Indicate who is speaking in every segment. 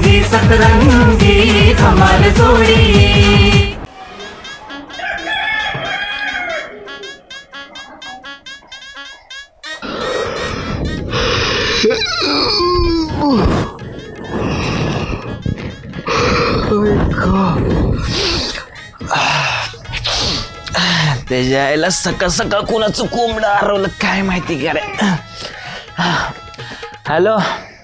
Speaker 1: रंगी सतरंगी धमाल जोड़ी।
Speaker 2: त्याच्या आईला सकाळ सकाळ कोणाचं कोंबडं हरवलं काय माहिती का रे। हॅलो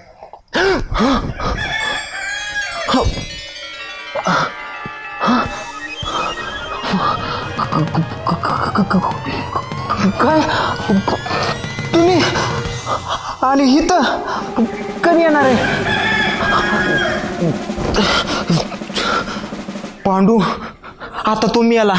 Speaker 2: काय तुम्ही आणि इथं कधी येणार आहे पांडू। आता तुम्ही आला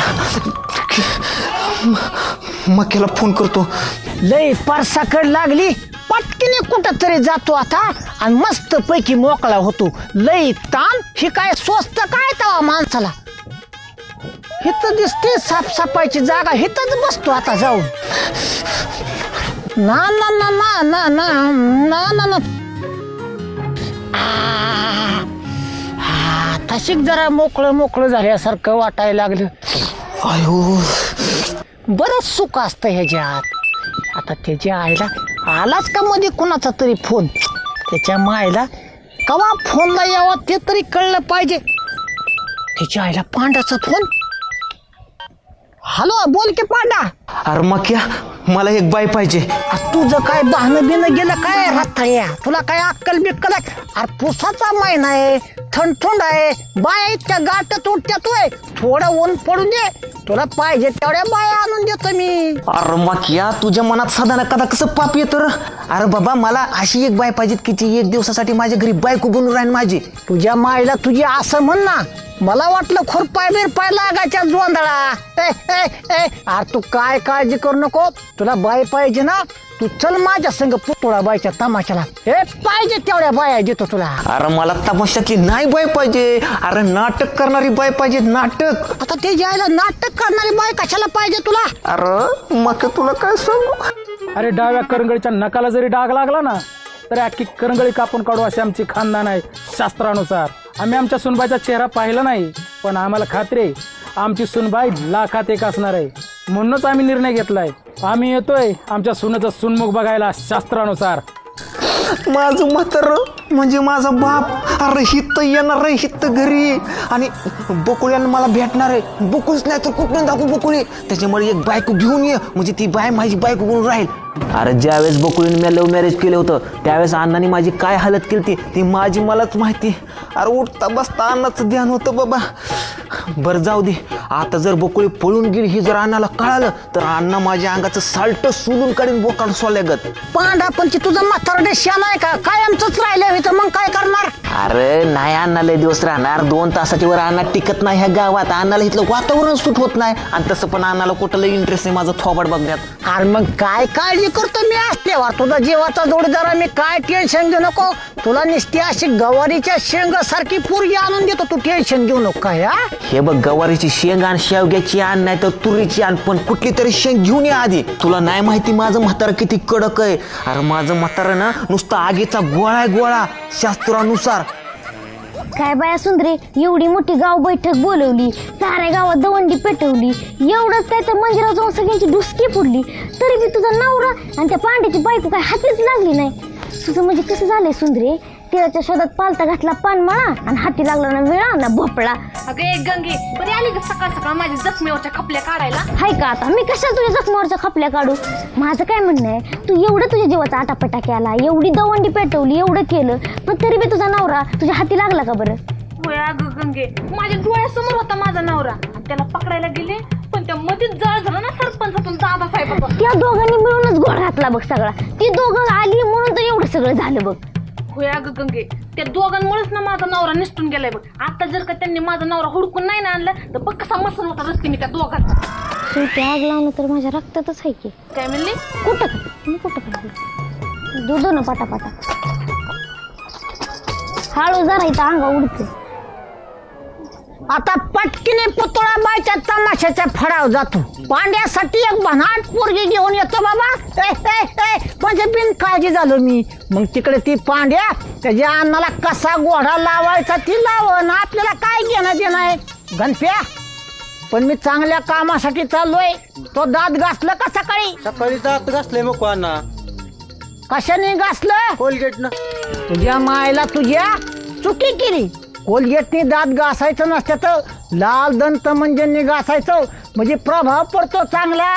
Speaker 2: मक्याला फोन करतो।
Speaker 3: लय परसाकड लागली पटकीने कुठं तरी जातो आता आणि मस्त पैकी मोकळा होतो। लय ताण ही काय स्वस्त काय तवा माणसाला। हिथं दिसते साफसफाईची जागा हिथंच बसतो आता जाऊन। ना ना ना ना ना ना ना ना तशीच जरा मोकळं मोकळं झाल्यासारखं वाटायला लागलं।
Speaker 2: अयो
Speaker 3: बरंच सुख असतं ह्याच्यात। आता त्याच्या आईला आलाच का मध्ये कुणाचा तरी फोन। त्याच्या मायला कवा फोनला यावा ते तरी कळलं पाहिजे। त्याच्या आईला पांडाचा फोन। हॅलो बोल की पांडा।
Speaker 2: अरे मक्या मला एक बाई पाहिजे।
Speaker 3: तुझं काय बहाणं बिणं गेलं काय रथाया? तुला काय अक्कल बिक्कल आहे? अरे पुसाचा महिना आहे थंड आहे बाया इतक्या गाठत उठत्यातोय। थोडं ऊन पडून दे तुला पाहिजे तेवढ्या बाया आणून देतो मी।
Speaker 2: अरे मक्या तुझ्या मनात साधा ना कदा कसं पाप येतं? अरे बाबा मला अशी एक बाई पाहिजे की ती एक दिवसासाठी माझ्या घरी बायको बनून राहील माझी।
Speaker 3: तुझ्या मायला तुझी असं म्हण ना। मला वाटलं खुरपाय बिरपाय लागायच्या जोंधळा। अरे तू काय काळजी करू नको तुला बाय पाहिजे ना तू चल माझ्या संग पुतळा बायच्या तमाशाला। हे पाहिजे तेवढ्या बाया देतो तुला।
Speaker 2: अरे मला तमाशातली नाही बाई पाहिजे। अरे नाटक करणारी बाई पाहिजे नाटक।
Speaker 3: आता ते जायला नाटक करणारी बाय कशाला पाहिजे तुला?
Speaker 2: अरे मग तुला काय सांगू।
Speaker 4: अरे डाव्या करंगळीच्या नकाला जरी डाग लागला ना तरी अख्खी करंगळी कापून काढू अशी आमची खानदान आहे शास्त्रानुसार। आम्ही आमच्या सुनबाईचा चेहरा पाहिला नाही पण आम्हाला खात्री आहे आमची सुनबाई लाखात एक असणार आहे। म्हणूनच आम्ही निर्णय घेतलाय आम्ही येतोय आमच्या सुनेचं सुनमुख बघायला शास्त्रानुसार।
Speaker 2: माझं म्हातार म्हणजे माझा बाप। अरे हित येणार आहे हित घरी आणि बकुळ्यानं मला भेटणार आहे। बकुळच नाही तर कुठून दाखवू बकुळी। त्याच्यामुळे एक बायको घेऊन ये म्हणजे ती बाय माझी बायको बनून राहील। अरे ज्यावेळेस बकुळीने मी लव्ह मॅरेज केलं होतं त्यावेळेस अण्णांनी माझी काय हालत केली ती माझी मलाच माहिती। अरे उठता बसता अण्णाचं ध्यान होतं बाबा। बरं जाऊ दे आता जर बकुळी पळून गेली ही जर अण्णाला कळालं तर अण्णा माझ्या अंगाचं साल्ट सोलून काढून बोकाड सोल्यागत।
Speaker 3: पांडा पण तुझं म्हातारडे शान आहे का काय आमचंच राहिलं तर मग काय करणार?
Speaker 2: अरे नाही अण्णा लय दिवस राहणार 2 तासाच्या वर अण्णा टिकत नाही ह्या गावात। अण्णाला इथलं वातावरण सूट होत नाही आणि तसं पण अण्णाला कुठं लय इंटरेस्ट आहे माझं थोबाड बघण्यात।
Speaker 3: अरे मग काय काळजी करतो मी असल्यावर तुझा जीवाचा जोडीदार मी काय टेन्शन घेऊ नको। तुला नुसती अशी गवारीच्या शेंगासारखी पोरगी आणून देतो तू टेन्शन घेऊ नको काय।
Speaker 2: हे बघ गवारीची शेंग आणि शेवग्याची आण नाही तर तुरीची आण पण कुठली तरी शेंग घेऊन ये आधी। तुला नाही माहिती माझं म्हातारं किती कडक आहे। अरे माझं म्हातारं ना नुसतं आगीचा गोळा आहे गोळा शास्त्रानुसार।
Speaker 5: काय बाया सुंदरे एवढी मोठी गाव बैठक बोलवली साऱ्या गावात दवंडी पेटवली एवढंच काय तर मंदिरात जाऊन सगळ्यांची डुसकी फोडली तरी बी तुझा नवरा आणि त्या पांड्याची बायको काय हातीच लागली नाही। तुझं म्हणजे कसं झालंय सुंदरे तिळाच्या शोधात पालता घातला पानमळा आणि हाती लागला ना वेळा ना भोपळा।
Speaker 6: अगं एक गंगे बरी आली का सकाळ सकाळ माझ्या जखमेवरच्या खपल्या काढायला?
Speaker 5: हाय का आता मी कशाला तुझ्या जखमावरच्या खपल्या काढू? माझं काय म्हणणं आहे तू एवढं तुझ्या जीवाचा आटापटा केला एवढी दवंडी पेटवली एवढं केलं पण तरी बी तुझा नवरा तुझ्या हाती लागला का बरं?
Speaker 6: होय अगं गंगे माझ्या डोळ्यासमोर होता माझा नवरा आणि त्याला पकडायला गेले पण त्या मध्येच जळ झालं ना सरपंचातून दादासाहेब।
Speaker 5: त्या दोघांनी मिळूनच घोळ घातला बघ सगळा। ती दोघं आली म्हणून तर एवढं सगळं झालं बघ।
Speaker 6: होय अगं गंगे त्या दोघांमुळेच ना माझा नवरा निसटून गेलाय बघ। आता जर का त्यांनी माझा नवरा हुडकून नाही ना आणला तर बघ कसा मसन होता रस्ते मी त्या दोघांचा।
Speaker 5: शेवटी आग लावणं तर माझ्या रक्तातच आहे की।
Speaker 6: काय म्हणले?
Speaker 5: कुठं मी कुठं काय दूध ना पाटापाटा हळू जरा इथं अंगा उडते
Speaker 3: आता पटकीने पुतळा बायच्या तमाशाच्या फडाव जातो. पांड्यासाठी एक बनाट पोरगी घेऊन येतो बाबा. म्हणजे बिनकाळजी झालो मी. मग तिकडे ती पांड्या त्याच्या अन्नाला कसा घोडा लावायचा ती लावण. आपल्याला काय घेणं देणं आहे गणप्या. पण मी चांगल्या कामासाठी चाललोय. तो दात घासलं का सकाळी?
Speaker 2: सकाळी दात घासले मग अण्णा.
Speaker 3: कशाने घासलं?
Speaker 2: कोलगेट ना.
Speaker 3: तुझ्या मायला तुझ्या चुकी केली. कोलगेटने दात घासायचं नसतं तर लाल दंत मंजनने घासायचं. म्हणजे प्रभाव पडतो चांगला.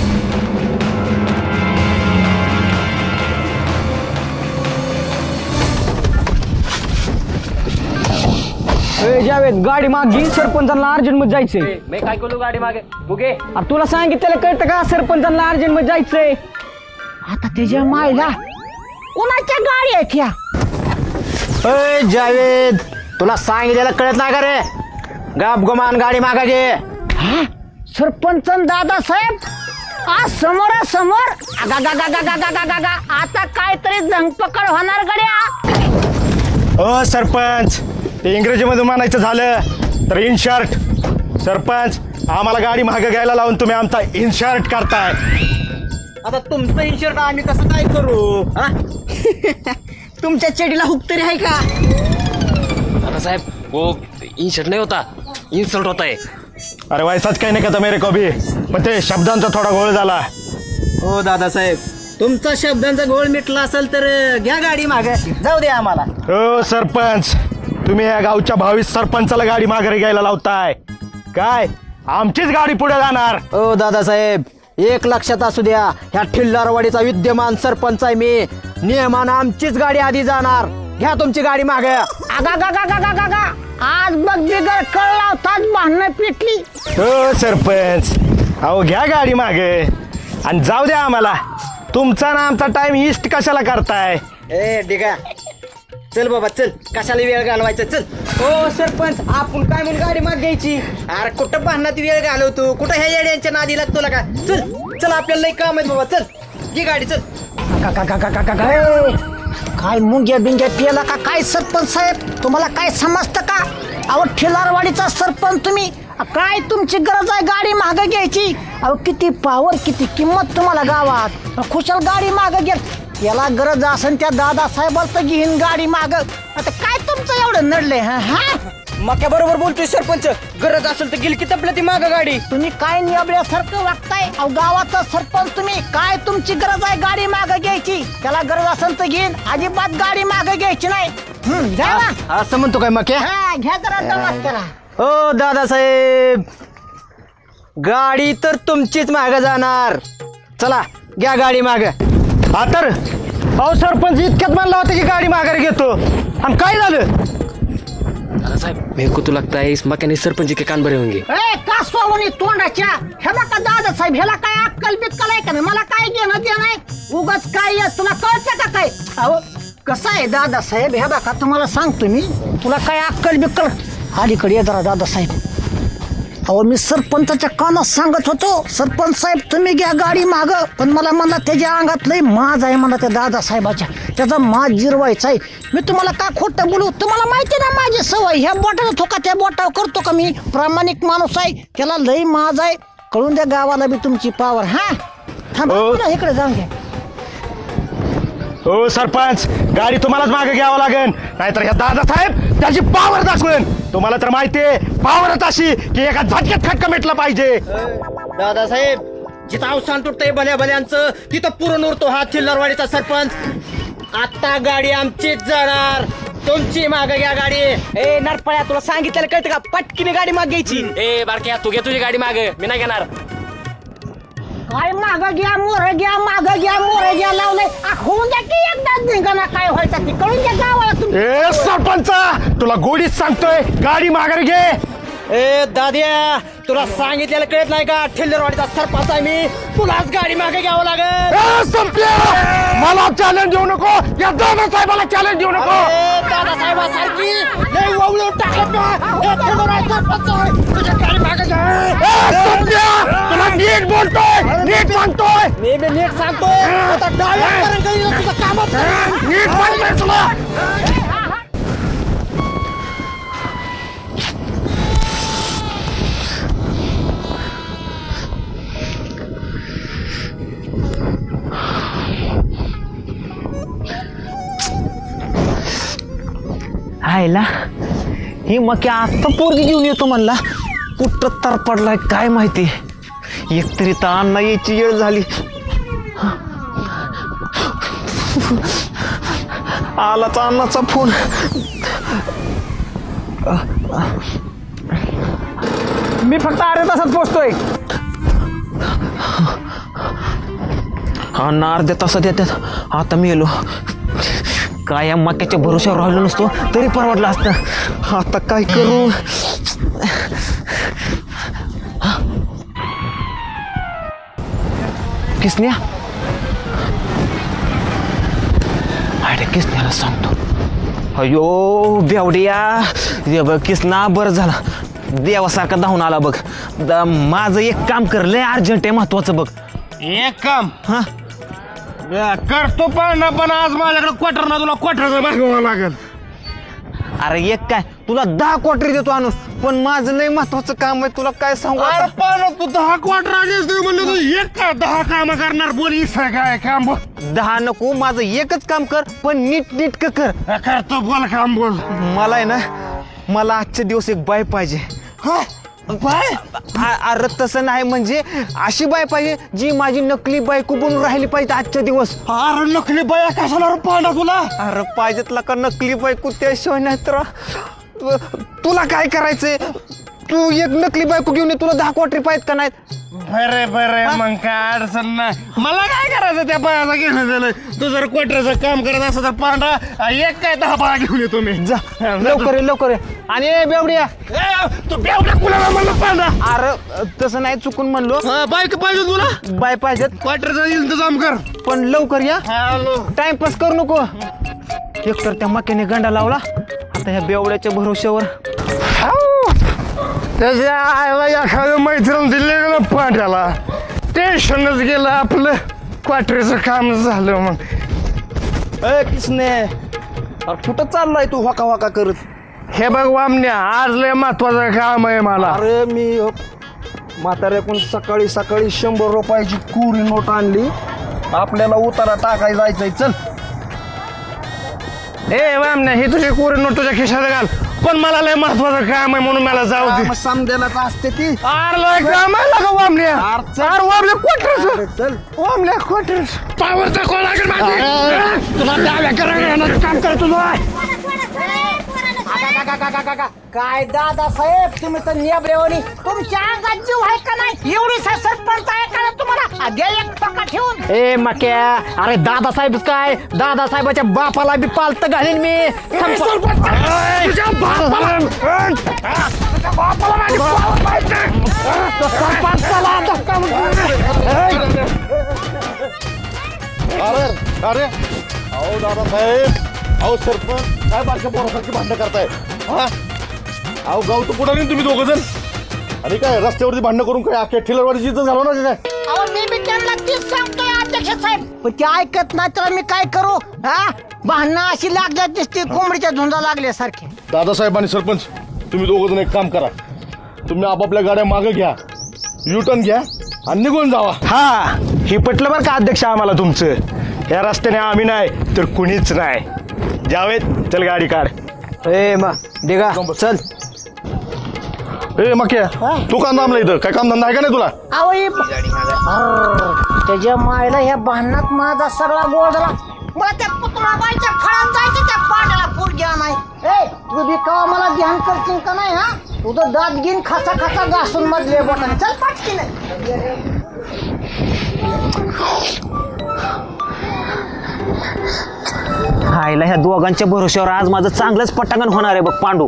Speaker 2: जावेद गाडी मागे सरपंचाला अर्जंट मध्ये जायचंय.
Speaker 7: मी काय करू गाडी मागे बुगे.
Speaker 2: तुला सांगितलं कळतं का सरपंचाला अर्जंट मध्ये जायचंय.
Speaker 3: आता त्याच्या मायला कोणाच्या गाडी आहेत ह्या?
Speaker 2: जावेद तुला सांगितलेलं कळत नाही का रे. गाप गुमान गाडी मागा घे.
Speaker 3: हा? सरपंच दादासाहेब आज समोरासमोर. आता काहीतरी जंगपकड होणार गड्या.
Speaker 8: ओ सरपंच ते इंग्रजीमध्ये म्हणायचं झालं तर इन शर्ट. सरपंच आम्हाला गाडी मागं घ्यायला लावून तुम्ही आमचा इन शर्ट करताय.
Speaker 2: आता तुमचं इन्शर्ट आम्ही कसं काय करू? तुमच्या चेडीला हुक तरी आहे का?
Speaker 7: साहेब वो इन्शर्ट नाही होता, इन्सल्ट होता है.
Speaker 8: अरे वैसाच काही नाही का मेरे को भी, पण ते शब्दांचा थोडा गोळ झाला.
Speaker 2: हो दादासाहेब तुमचा शब्दांचा गोळ मिटला असेल तर घ्या गाडी मागे. जाऊ द्या आम्हाला.
Speaker 8: हो सरपंच तुम्ही या गावच्या 22 सरपंचाला गाडी माघारी घ्यायला लावताय काय? आमचीच गाडी पुढे जाणार.
Speaker 2: हो दादासाहेब एक लक्षात असू द्या. ह्या ठिल्लारवाडीचा विद्यमान सरपंच आहे मी. नियमानं आमचीच गाडी आधी जाणार. घ्या तुमची गाडी मागे.
Speaker 3: आज बघ बिगर कळ लावताच भांडणं पिटली.
Speaker 8: हो सरपंच अहो घ्या गाडी मागे आणि जाऊ द्या आम्हाला. तुमचा ना आमचा टाइम ईस्ट कशाला करताय?
Speaker 2: ए डिगा चल बाबा चल. कशाला वेळ घालवायचा चल. हो सरपंच आपण काय म्हणून गाडी माग घ्यायची? अरे कुठं भांडणात वेळ घालवतो? कुठं ह्या येड्यांच्या नादी लागतो का? चल चल आपल्याला लई काम आहे बाबा. चल घे गाडी चल.
Speaker 3: काय मुंग्या बिंग्या पियाला का काय सरपंच साहेब? तुम्हाला काय समजतं का? अहो ठेलारवाडीचा सरपंच तुम्ही. काय तुमची गरज आहे गाडी मागे घ्यायची? अहो किती पावर किती किंमत तुम्हाला गावात. खुशाल गाडी मागे घ्या. याला गरज असेल त्या दादासाहेबाला तर घेईन गाडी माग. आता काय तुमचं एवढं नडलंय? हा
Speaker 2: मग बरोबर बोलतोय सरपंच. गरज असेल तर गेल की तपलं ती माग गाडी.
Speaker 3: तुम्ही काय नियबल्यासारखं वागताय? अहो गावाचा सरपंच तुम्ही. काय तुमची गरज आहे गाडी मागे घ्यायची? त्याला गरज असेल तर घेईन. अजिबात गाडी मागे घ्यायची नाही.
Speaker 2: असं म्हणतो काय मग?
Speaker 3: हा घ्या जरा दमात करा.
Speaker 2: हो दादासाहेब गाडी तर तुमचीच माग जाणार. चला घ्या गाडी माग.
Speaker 8: हा तर अहो सरपंच इतक्यात म्हणला होता की गाडी माघारी घेतो आणि काय झालं?
Speaker 7: साहब मेरे को तो लगता है इस मकानी सरपंच के कान भरे होंगे.
Speaker 3: ए का सोवणी तोंडाच्या. ह्याला का दादासाहेब ह्याला काय अक्कल बिक्कल आहे का नाही? मला काय घेणं देणं आहे? उगाच काय तुला कळतं का काय? अहो कसं आहे दादासाहेब ह्या बघा तुम्हाला सांगतो मी. तुला काय अक्कल बिक्कल? अलीकडे ये जरा दादासाहेब. अहो मी सरपंचाच्या कानात सांगत होतो सरपंच साहेब तुम्ही घ्या गाडी माग. पण मला म्हणला त्याच्या अंगात लय माज आहे म्हणला त्या दादासाहेबाच्या. त्याचा माज जिरवायचा आहे. मी तुम्हाला का खोटं बोलू? तुम्हाला माहिती ना माझी सवय. ह्या बोटाला थोका त्या बोटावर करतो का मी? प्रामाणिक माणूस आहे. त्याला लय माज आहे. कळून द्या गावाला बी तुमची पावर. हा थांबा इकडे जाऊन घ्या.
Speaker 8: हो सरपंच गाडी तुम्हालाच मागे घ्यावं लागेल नाहीतर ह्या दादासाहेब त्याची पावर दाखवेन. तुम्हाला तर माहितीये पावरच अशी की एका झटक्यात खटका मिटला पाहिजे.
Speaker 2: दादासाहेब जिथं अवसान तुटतंय भल्या भल्यांचं तिथं पुरण उरतो हा ठिल्लारवाडीचा सरपंच. आता गाडी आमचीच जाणार. तुमची मागे घ्या गाडी. ए नरपळ्या तुला सांगितलं कळतं का? पटकीने गाडी माग घ्यायची.
Speaker 7: ए बारक्या तू घे तुझी गाडी मागे, मी नाही घेणार.
Speaker 3: काय माग घ्या मोर घ्या माग घ्या मोर घ्या लावलंय. होऊन द्या की एकदाच निघाना काय व्हायचं ते कळून द्या गावाला तुम्ही.
Speaker 8: ए सरपंच तुला गोडीच सांगतोय गाडी माघारी घे.
Speaker 2: ए दाद्या तुला सांगितलेलं कळत नाही का? ठिल्लारवाडीचा सरपंच आहे मी. तुलाच गाडी मागे घ्यावं लागेल.
Speaker 8: मला चॅलेंज देऊ नको. या दादासाहेबाला चॅलेंज देऊ नको.
Speaker 2: दादासाहेबासारखी लय वळवून टाकत तुझ्या गाडी मागे घ्या.
Speaker 8: तुला नीट बोलतोय नीट सांगतोय.
Speaker 2: मी नीट सांगतोय. आता डायरेक्ट तुझं कामच
Speaker 8: नीट सांगतोय तुला.
Speaker 2: हायला ही मग आत्ता पोरगी घेऊन येतो म्हणला कुठं तर पडलाय काय माहिती एकतरी तर अण्णा यायची वेळ झाली आलाच अण्णाचा फोन
Speaker 4: मी फक्त अर्ध्या तासात पोहोचतोय.
Speaker 2: अण्णा अर्ध्या तासात येतात आता मी येलो काय या मक्याच्या भरोश्यावर राहिलो नसतो तरी परवडलं असतं आता काय करू किसन्या अरे किसन्याला सांगतो अयो बेवड्या किसना बरं झाला देवासारखा धावून आला बघ माझं एक काम कर लय अर्जंट आहे महत्वाचं बघ
Speaker 8: एक काम
Speaker 2: हा
Speaker 8: करतो पण आज माझ्याकडे क्वार्टर ना तुला क्वार्टरचं मागवावं लागेल.
Speaker 2: अरे एक काय तुला 10 क्वार्टर देतो आणून पण माझं लय महत्वाचं काम आहे तुला काय सांगू आता?
Speaker 8: अरे पण तू 10 क्वार्टर आलेस म्हणलं तू एक का 10 काम करणार बोल काय काम बोल
Speaker 2: 10 नको माझं एकच काम कर पण नीट कर
Speaker 8: करतो बोल काम बोल.
Speaker 2: मला आहे ना मला आजचे दिवस एक बाय पाहिजे. बाय अरे तसं नाही म्हणजे अशी बाय पाहिजे जी माझी नकली बायको बनून राहिली पाहिजे आजच्या दिवस.
Speaker 8: अरे नकली बाया कशाला पाहणार तुला
Speaker 2: अरे पाहिजेतला का नकली बायको त्याशिवाय नाही तर तुला काय करायचंय तू एक नकली बायको घेऊन ये तुला 10 क्वार्टर पाहिजेत का नाहीत?
Speaker 8: बरे मग काय अडचण नाही मला काय करायचं त्या बायाला घेऊन दिलं तू जर क्वार्टरचं काम करत असं तर पांढरा एक काय 10 बाया घेऊन येतो मी
Speaker 2: जा लवकर ये आणि बेवड्या
Speaker 8: तू बेवड्या कुणाला म्हणलं पांढरा
Speaker 2: अरे तसं नाही चुकून म्हणलो
Speaker 8: बाईक पाहिजे तुला
Speaker 2: बाय पाहिजेत
Speaker 8: क्वार्टरचा इंतजाम कर
Speaker 2: पण लवकर या टाइमपास करू नको एकतर त्या मक्याने गंडा लावला आता ह्या बेवड्याच्या भरोश्यावर
Speaker 8: त्याच्या आईला एखादं मैत्रीण दिले ना पांढऱ्याला टेन्शनच गेलं आपलं क्वार्टरचं काम झालं मग.
Speaker 2: किसने अरे कुठं चाललाय तू वाका करत
Speaker 8: हे बघ वामण्या आज लय महत्वाचं काम आहे मला.
Speaker 9: अरे मी म्हाताऱ्याकडून सकाळी 100 रुपयाची कोरी नोट आणली आपल्याला उतारा टाकाय जायचंय चल.
Speaker 8: ए वामण्या ही तुझी कोरी नोट तुझ्या खिशात घाल पण मला लय महत्वाचं काम आहे म्हणून मला जाऊ दे.
Speaker 9: समजायलाच असते ती
Speaker 8: अरे लय काम आहे लगा वामण्या अरे वामण्या क्वार्टर
Speaker 9: चल
Speaker 8: वामण्या क्वार्टर पावरचा कोण लागेल माझी तुला डाव्या करायला काम कर तुझं
Speaker 3: काय दादा साहेब तुम्ही तर नियब्रेवणी तुमच्या अंगात जीव आहे का नाही एवढी सरपंच आहे का तुम्हाला द्या एक पक्का ठेवून.
Speaker 8: ए मक्या अरे दादासाहेब काय दादासाहेबाच्या बापाला बी पालत घालीन मी
Speaker 9: अरे अहो दादासाहेब अहो सरपंच काय बारक्या पोरासारखी भांडणं करताय हा अहो गाव तर पुढे तुम्ही दोघं जण आणि काय रस्त्यावरती भांडणं करून काय अख्ख्या ठेलरवाडीची इज्जत घालवणार का काय?
Speaker 3: अहो मी बी त्यांना तीच सांगतोय अध्यक्ष साहेब पण ते ऐकत नाही तर मी काय करू हा भांडणं अशी लागल्यात दिसते कोंबडीच्या झुंजा लागल्यासारखे.
Speaker 9: दादासाहेब आणि सरपंच तुम्ही दोघं जण एक काम करा तुम्ही आपापल्या गाड्या मागे घ्या युटर्न घ्या आणि निघून जावा.
Speaker 8: हा हे पटलं बरं का अध्यक्ष आम्हाला तुमचं या रस्त्याने आम्ही नाही तर कुणीच नाही. जावेद चल गाडी काढ.
Speaker 2: ए मा डेगा चल
Speaker 9: ए मक्या तू का थांबला इथं काय काम धंदा आहे का नाही तुला?
Speaker 3: त्याच्या मायला ह्या भांडणात माझा सगळा गोळ झाला मला त्या पुतळाबाईच्या फळात जायचं त्या पाण्याला पोरग्या नाही. ए तू बी कवा मला ध्यान करशील का नाही हा तुझं दात घेऊन खसा घासून मधले बोटाने चल पाटकी नाही.
Speaker 2: आईला ह्या दोघांच्या भरोश्यावर आज माझं चांगलंच पटांगण होणार आहे बघ पांडू.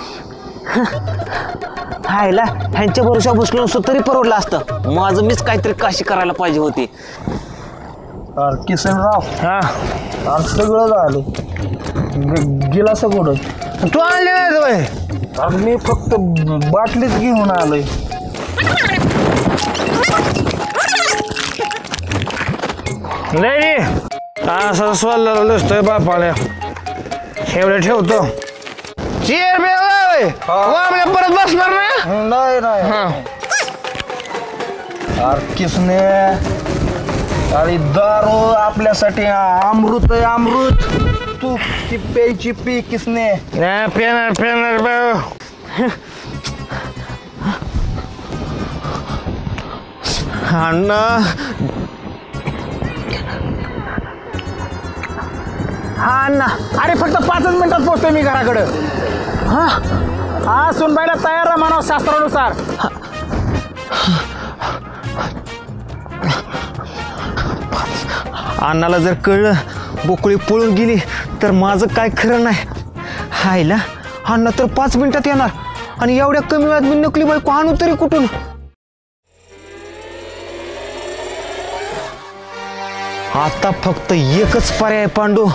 Speaker 2: आईला ह्यांच्या भरोश्यावर बसलो नसतो तरी परवडलं असतं माझं मीच काहीतरी काशी करायला पाहिजे होती.
Speaker 9: अरे किसनराव
Speaker 8: हा
Speaker 9: अरे सगळं झालं गेला सगळं
Speaker 8: तू आणले नाही
Speaker 9: अरे मी फक्त बाटलीच घेऊन आलोय.
Speaker 8: नाही असं स्वल्ला दिसतोय बापाने एवढे ठेवतो. चेअर परत बसणार
Speaker 9: नाही अरे किसने अरे दारू आपल्यासाठी अमृत आहे अमृत
Speaker 2: तू ती प्यायची पी किसने
Speaker 8: पेनर पेनर भाऊ
Speaker 2: अण्णा
Speaker 4: हा अण्णा अरे फक्त 5च मिनिटात पोहोचतोय मी घराकडं. हा हा सुनबाईला तयार राहा म्हणावं शास्त्रानुसार.
Speaker 2: अण्णाला जर कळलं बोकळी पळून गेली तर माझं काय खरं नाही. हायला अण्णा तर 5 मिनिटात येणार आणि एवढ्या कमी वेळात मी नकली बायको आणू तरी कुठून. आता फक्त एकच पर्याय पांडू.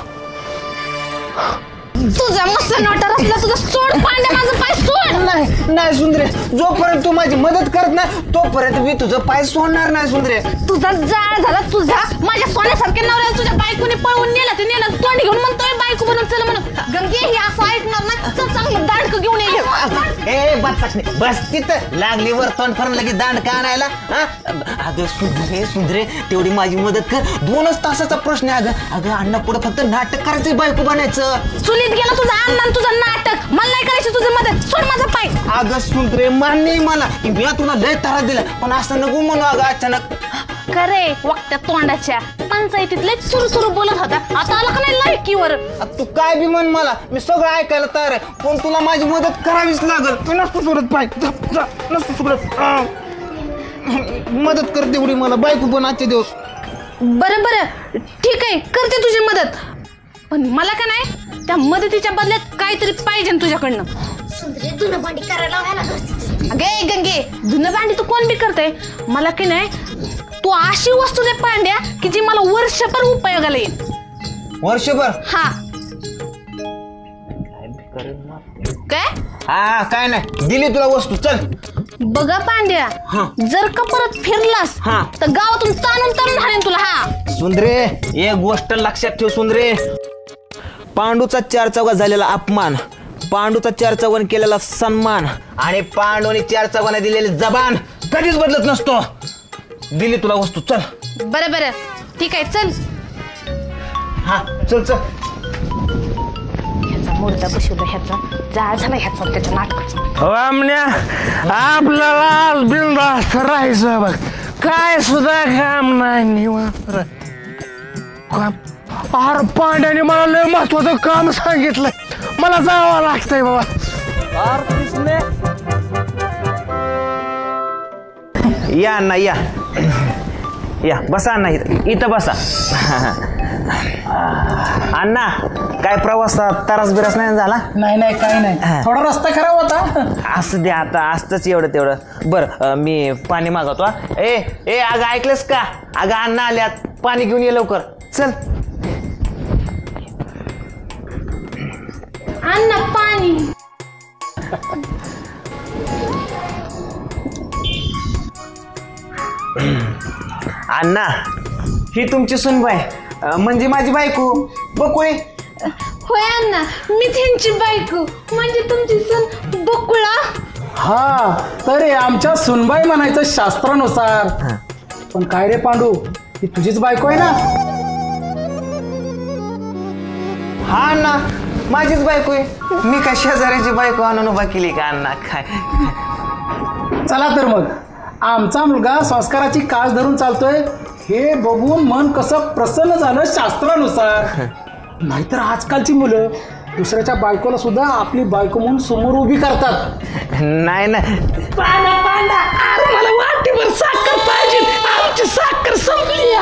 Speaker 6: तुझा मस्त नोटर असला तुझा सोड पांड्या माझं पाय सोड.
Speaker 2: नाही नाही सुंदरे, जोपर्यंत तू माझी मदत करत नाही तोपर्यंत मी तुझं पाय सोडणार नाही सुंदरे.
Speaker 6: तुझा जाळ झाला तुझा. माझ्या सोन्यासारख्या नवऱ्याला तुझ्या बायकोने पळवून नेला. ते नेला तोंड घेऊन म्हणतोय बायको बनून चल म्हणून. गंगे हे असं ऐकणार नाही. चल चांगलं दांडकं घेऊन ये.
Speaker 2: ए बस तिथं लागली वर तोंड करून लगेच दांड का आणायला. अगं सुंदरे सुंदरे तेवढी माझी मदत कर. 2च तासाचा प्रश्न आहे. अगं अण्णा पुढे फक्त नाटक करायचं बायको बनायचं.
Speaker 6: चुलीत गेला तुझा अण्णा आणि तुझं नाटक. मला नाही करायची तुझी मदत. सोड माझा पाय.
Speaker 2: अगं सुंदरे मान्य मला की मी तुला लय तारा दिला पण असं नको म्हणू. अगं अचानक
Speaker 6: खरे वागत्या तोंडाच्या पंचायतीत लय सुरू बोलत होता. आता आला का नाही लायकीवर.
Speaker 2: तू काय बी म्हण मला मी सगळं ऐकायला तयार आहे पण तुला माझी मदत करावीच लागल. तू नसतो सोडत पाय नसतो सोडत. मदत कर तेवढी मला बायको पण आजचे दिवस.
Speaker 6: बरं ठीक आहे करते तुझी मदत पण मला का नाही त्या मदतीच्या बदल्यात काहीतरी पाहिजे तुझ्याकडनं.
Speaker 5: धुणं भांडी करायला
Speaker 6: अगे गंगे धुणं भांडी तू कोण बी करते. मला की नाही तू अशी वस्तू दे पांड्या की जी मला वर्षभर उपयोगाला येईल.
Speaker 2: वर्षभर?
Speaker 6: हा काय?
Speaker 2: हा काय नाही दिली तुला वस्तू. चल
Speaker 6: बघा पांड्या जर का परत फिरलास तर गावातून ताणून हाणेन तुला. हा
Speaker 2: सुंदरे एक गोष्ट लक्षात ठेव सुंदरे. पांडूचा 4 चौघात झालेला अपमान, पांडूचा 4 चौघाने केलेला सन्मान आणि पांडूने 4 चौघाने दिलेली जबान कधीच बदलत नसतो. दिली तुला वस्तू. चल
Speaker 6: बरं ठीक आहे चल.
Speaker 2: हा चल चल.
Speaker 6: ह्याचा मुर्दा बसवला ह्याचा जाळ झाला ह्याचा त्याच्या नाटकाचा.
Speaker 8: आपल्याला आज बिनधास्त राहायचं बघ. काय सुद्धा काम नाही निवांत. अरे पांड्याने मला लय महत्वाचं काम सांगितलंय. मला जावं लागतंय बाबा.
Speaker 2: या अण्णा या बसा अण्णा इथं बसा. अण्णा काय प्रवासात त्रास बिरास नाही झाला?
Speaker 4: नाही काही नाही. थोडा रस्ता खराब होता.
Speaker 2: असं द्या आता असतंच एवढं तेवढं. बरं मी पाणी मागवतो. ए अगं ऐकलंस का? अगं अण्णा आल्यात पाणी घेऊन ये लवकर. चल
Speaker 6: अण्णा पाणी.
Speaker 2: अण्णा ही तुमची सुनबाई म्हणजे माझी बायको बकुळे.
Speaker 6: होय अण्णा मी त्यांची बायको म्हणजे तुमची सून बकुळा.
Speaker 4: हा तर आमच्या सुनबाई म्हणायचं शास्त्रानुसार. पण काय रे पांडू ही तुझीच बायको आहे ना?
Speaker 2: हा अण्णा माझीच बायको आहे. मी काय शेजाऱ्याची बायको आणून उभा केली का अण्णा? काय
Speaker 4: चला तर मग आमचा मुलगा संस्काराची कास धरून चालतोय हे बघून मन कसं प्रसन्न झालं शास्त्रानुसार. नाहीतर आजकालची मुलं दुसऱ्याच्या बायकोला सुद्धा आपली बायको म्हणून समोर उभी करतात.
Speaker 2: नाही
Speaker 4: मला वाटीभर साखर पाहिजे. आमची साखर संपली.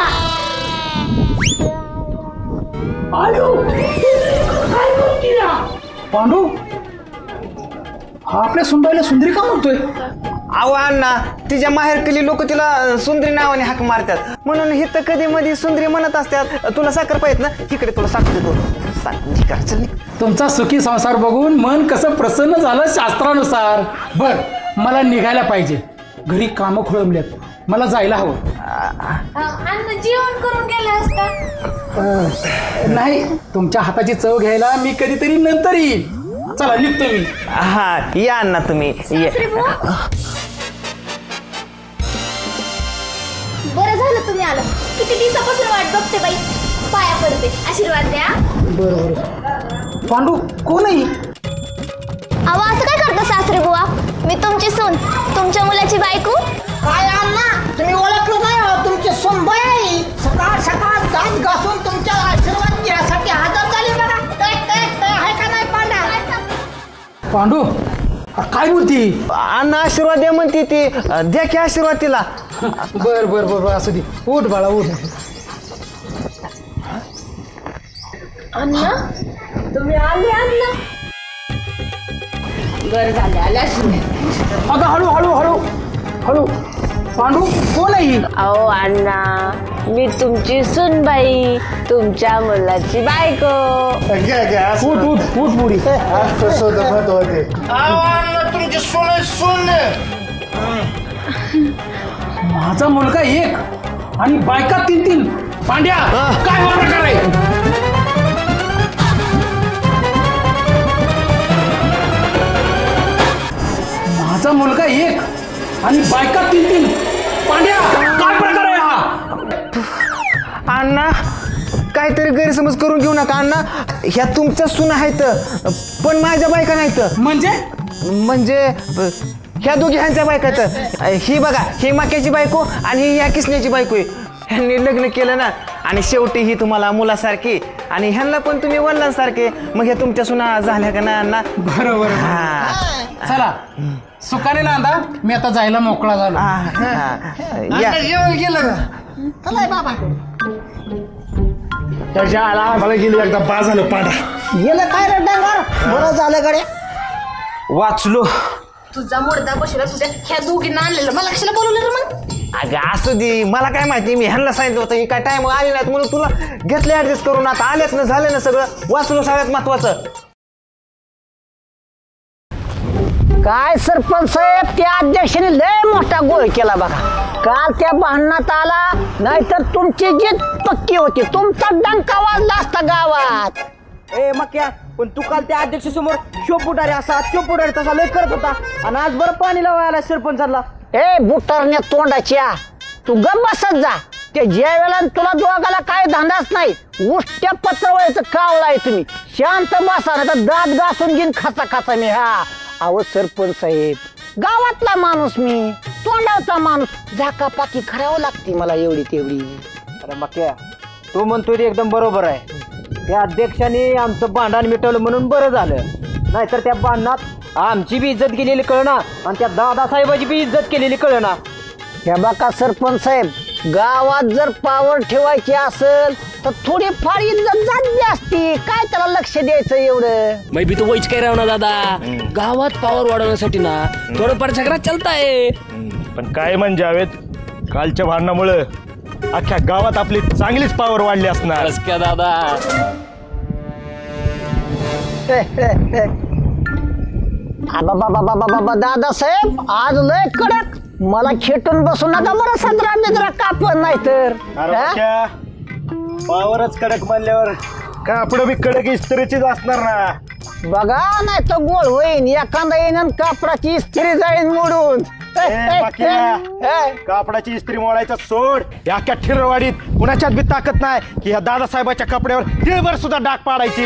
Speaker 4: पांडू हा आपल्या सुंदरीला सुंदरी का म्हणतोय?
Speaker 2: अहो अण्णा तिच्या माहेरकली लोक तिला सुंदरी नावाने हाक मारतात म्हणून हे तर कधी मध्ये सुंदरी म्हणत असतात. तुला साखर पाहिजे ना? इकडे तुला साखर देतो.
Speaker 4: तुमचा सुखी संसार बघून मन कसं प्रसन्न झालं शास्त्रानुसार. बर मला निघायला पाहिजे. घरी कामं खोळंबल्यात. मला जायला हवं.
Speaker 6: अण्णा जेवण करून गेले असता.
Speaker 4: नाही तुमच्या हाताची चव घ्यायला मी कधीतरी नंतर येईल. चला निघतो मी.
Speaker 2: हा या अण्णा तुम्ही.
Speaker 5: बरं झालं तुम्ही आलं. किती दिवसापासून वाट बघते बाई. पाया पडते, आशीर्वाद द्या.
Speaker 3: बरोबर. पांडू कोण आहे?
Speaker 5: अहो असं काय करता सासरे बुवा? मी तुमची सून, तुमच्या मुलाची बायको.
Speaker 3: काय अण्णा तुम्ही ओळखलं नाही हो, तुमची सुनबाई आहे. सकाळ सकाळ दात घासून तुमच्या आशीर्वाद घेण्यासाठी हजर झाली बघा. आहे का नाही पांडा?
Speaker 4: पांडू काय बोलती?
Speaker 2: अण्णा आशीर्वाद द्या म्हणते ती, द्या की आशीर्वाद तिला.
Speaker 4: बर बर बर बर असू दे. उठ बाळा उठ.
Speaker 6: अण्णा तुम्ही आले अण्णा. बरं झालं आल्या.
Speaker 4: अगं हळू हळू हळू हळू. पांडू कोण आहे?
Speaker 6: अहो अण्णा मी तुमची सुनबाई, तुमच्या मुलाची बायको.
Speaker 4: उठ उठ उठ बुडी.
Speaker 8: तुमची सोने सोने
Speaker 4: माझा मुलगा एक आणि बायका 3-3. पांड्या काय हा प्रकार आहे? माझा मुलगा एक आणि बायका 3-3. पांड्या काय प्रकार आहे हा?
Speaker 2: अण्णा काहीतरी गैरसमज करून घेऊ नका अण्णा. ह्या तुमच्या सुना आहेत पण माझ्या बायका नाहीत. म्हणजे ह्या दोघी ह्यांच्या बायका आहेत. ही बघा, ही माक्याची बायको आणि ही ह्या किसण्याची बायको आहे. ह्यांनी लग्न केलं ना आणि शेवटी ही तुम्हाला मुलासारखी आणि ह्यांना पण तुम्ही वडिलांसारखे. मग ह्या तुमच्या सुना झाल्या का ना अण्णा?
Speaker 4: बरोबर. चला सुखाने नांदा, मी आता जायला मोकळा झालो.
Speaker 2: जेवण गेलं
Speaker 3: बाबा
Speaker 8: त्याच्या आला गेली एकदा बा झालं पांडा.
Speaker 3: गेलं काय रे डांगर? बरं झालं गड्या.
Speaker 2: वाचलो.
Speaker 6: तुझा मुर्दा बसला तुझ्या ह्या दोघींना आणलेलं, मला कशाला बोलवलं रे मग?
Speaker 2: अगं असू दे, मला काय माहिती, मी ह्यांना सांगितलं होतं की काय टाइम आली नाहीत म्हणून तुला घेतले ऍडजस्ट करून. आता आलेत ना, झालं ना सगळं. वाचलो सगळ्यात महत्वाचं.
Speaker 3: काय सरपंच साहेब, त्या अध्यक्षाने लय मोठा गोळ केला बघा. काल त्या भांडणात आला, नाहीतर तुमची जीत पक्की होती. तुमचा डंका वाजला असता गावात.
Speaker 10: ए मक्या, पण तू काल त्या अध्यक्ष समोर शोपुटारे असा चोपुटारे तसा लय करत होता आणि आज बरं पाणी लावायला सरपंचाला.
Speaker 3: ए बुटारण्या तोंडाच्या, तू गप बसत जा. ते ज्या वेळेला तुला दोघाला काय धंदाच नाही, उष्ट्या पत्रवळ्याचं कावलाय तुम्ही. शांत बसा ना, तर दात घासून घेईन खाचा खाचा मी. हा अहो सरपंच साहेब, गावातला माणूस मी, तोंडावचा माणूस, झाकापाकी करावं लागते मला एवढी तेवढी.
Speaker 10: अरे मक्या, तू म्हणतोय ते एकदम बरोबर आहे. त्या अध्यक्षाने आमचं भांडण मिटवलं म्हणून बरं झालं, नाहीतर त्या भांडणात आमची बी इज्जत केलेली कळना आणि त्या दादासाहेबाची बी इज्जत केलेली कळना.
Speaker 3: हे बघा सरपंच साहेब, गावात जर पावर ठेवायची असेल तर थोडीफार इज्जत झाली असती. काय त्याला लक्ष द्यायचं एवढं?
Speaker 7: मैं भी तो वहीच कह रहा हूं ना दादा, गावात पावर वाढवण्यासाठी ना थोडंफार झगडा चालताय.
Speaker 8: पण काय म्हणजे जावेद, कालच्या भांडणामुळे अख्ख्या गावात आपली चांगलीच पावर वाढली असणार.
Speaker 7: बस क्या दादा.
Speaker 3: बाबा दादासाहेब, आज लय कडक. मला खेटून बसू नका बरं, 17 मित्र कापण नाही तर.
Speaker 8: पावरच कडक म्हणल्यावर कापड बी कडक इस्त्रीचीच असणार ना.
Speaker 3: बघा नाही तर गोळ होईन, एखादा येईन आणि कापडाची इस्त्री जाईन मोडून.
Speaker 8: कापडाची इस्त्री मोडायचं सोड. या अख्ख्या ठिरवाडीत कुणाच्यात बी ताकद नाही की ह्या दादासाहेबाच्या कपड्यावर तिळभर सुद्धा डाग पाडायची.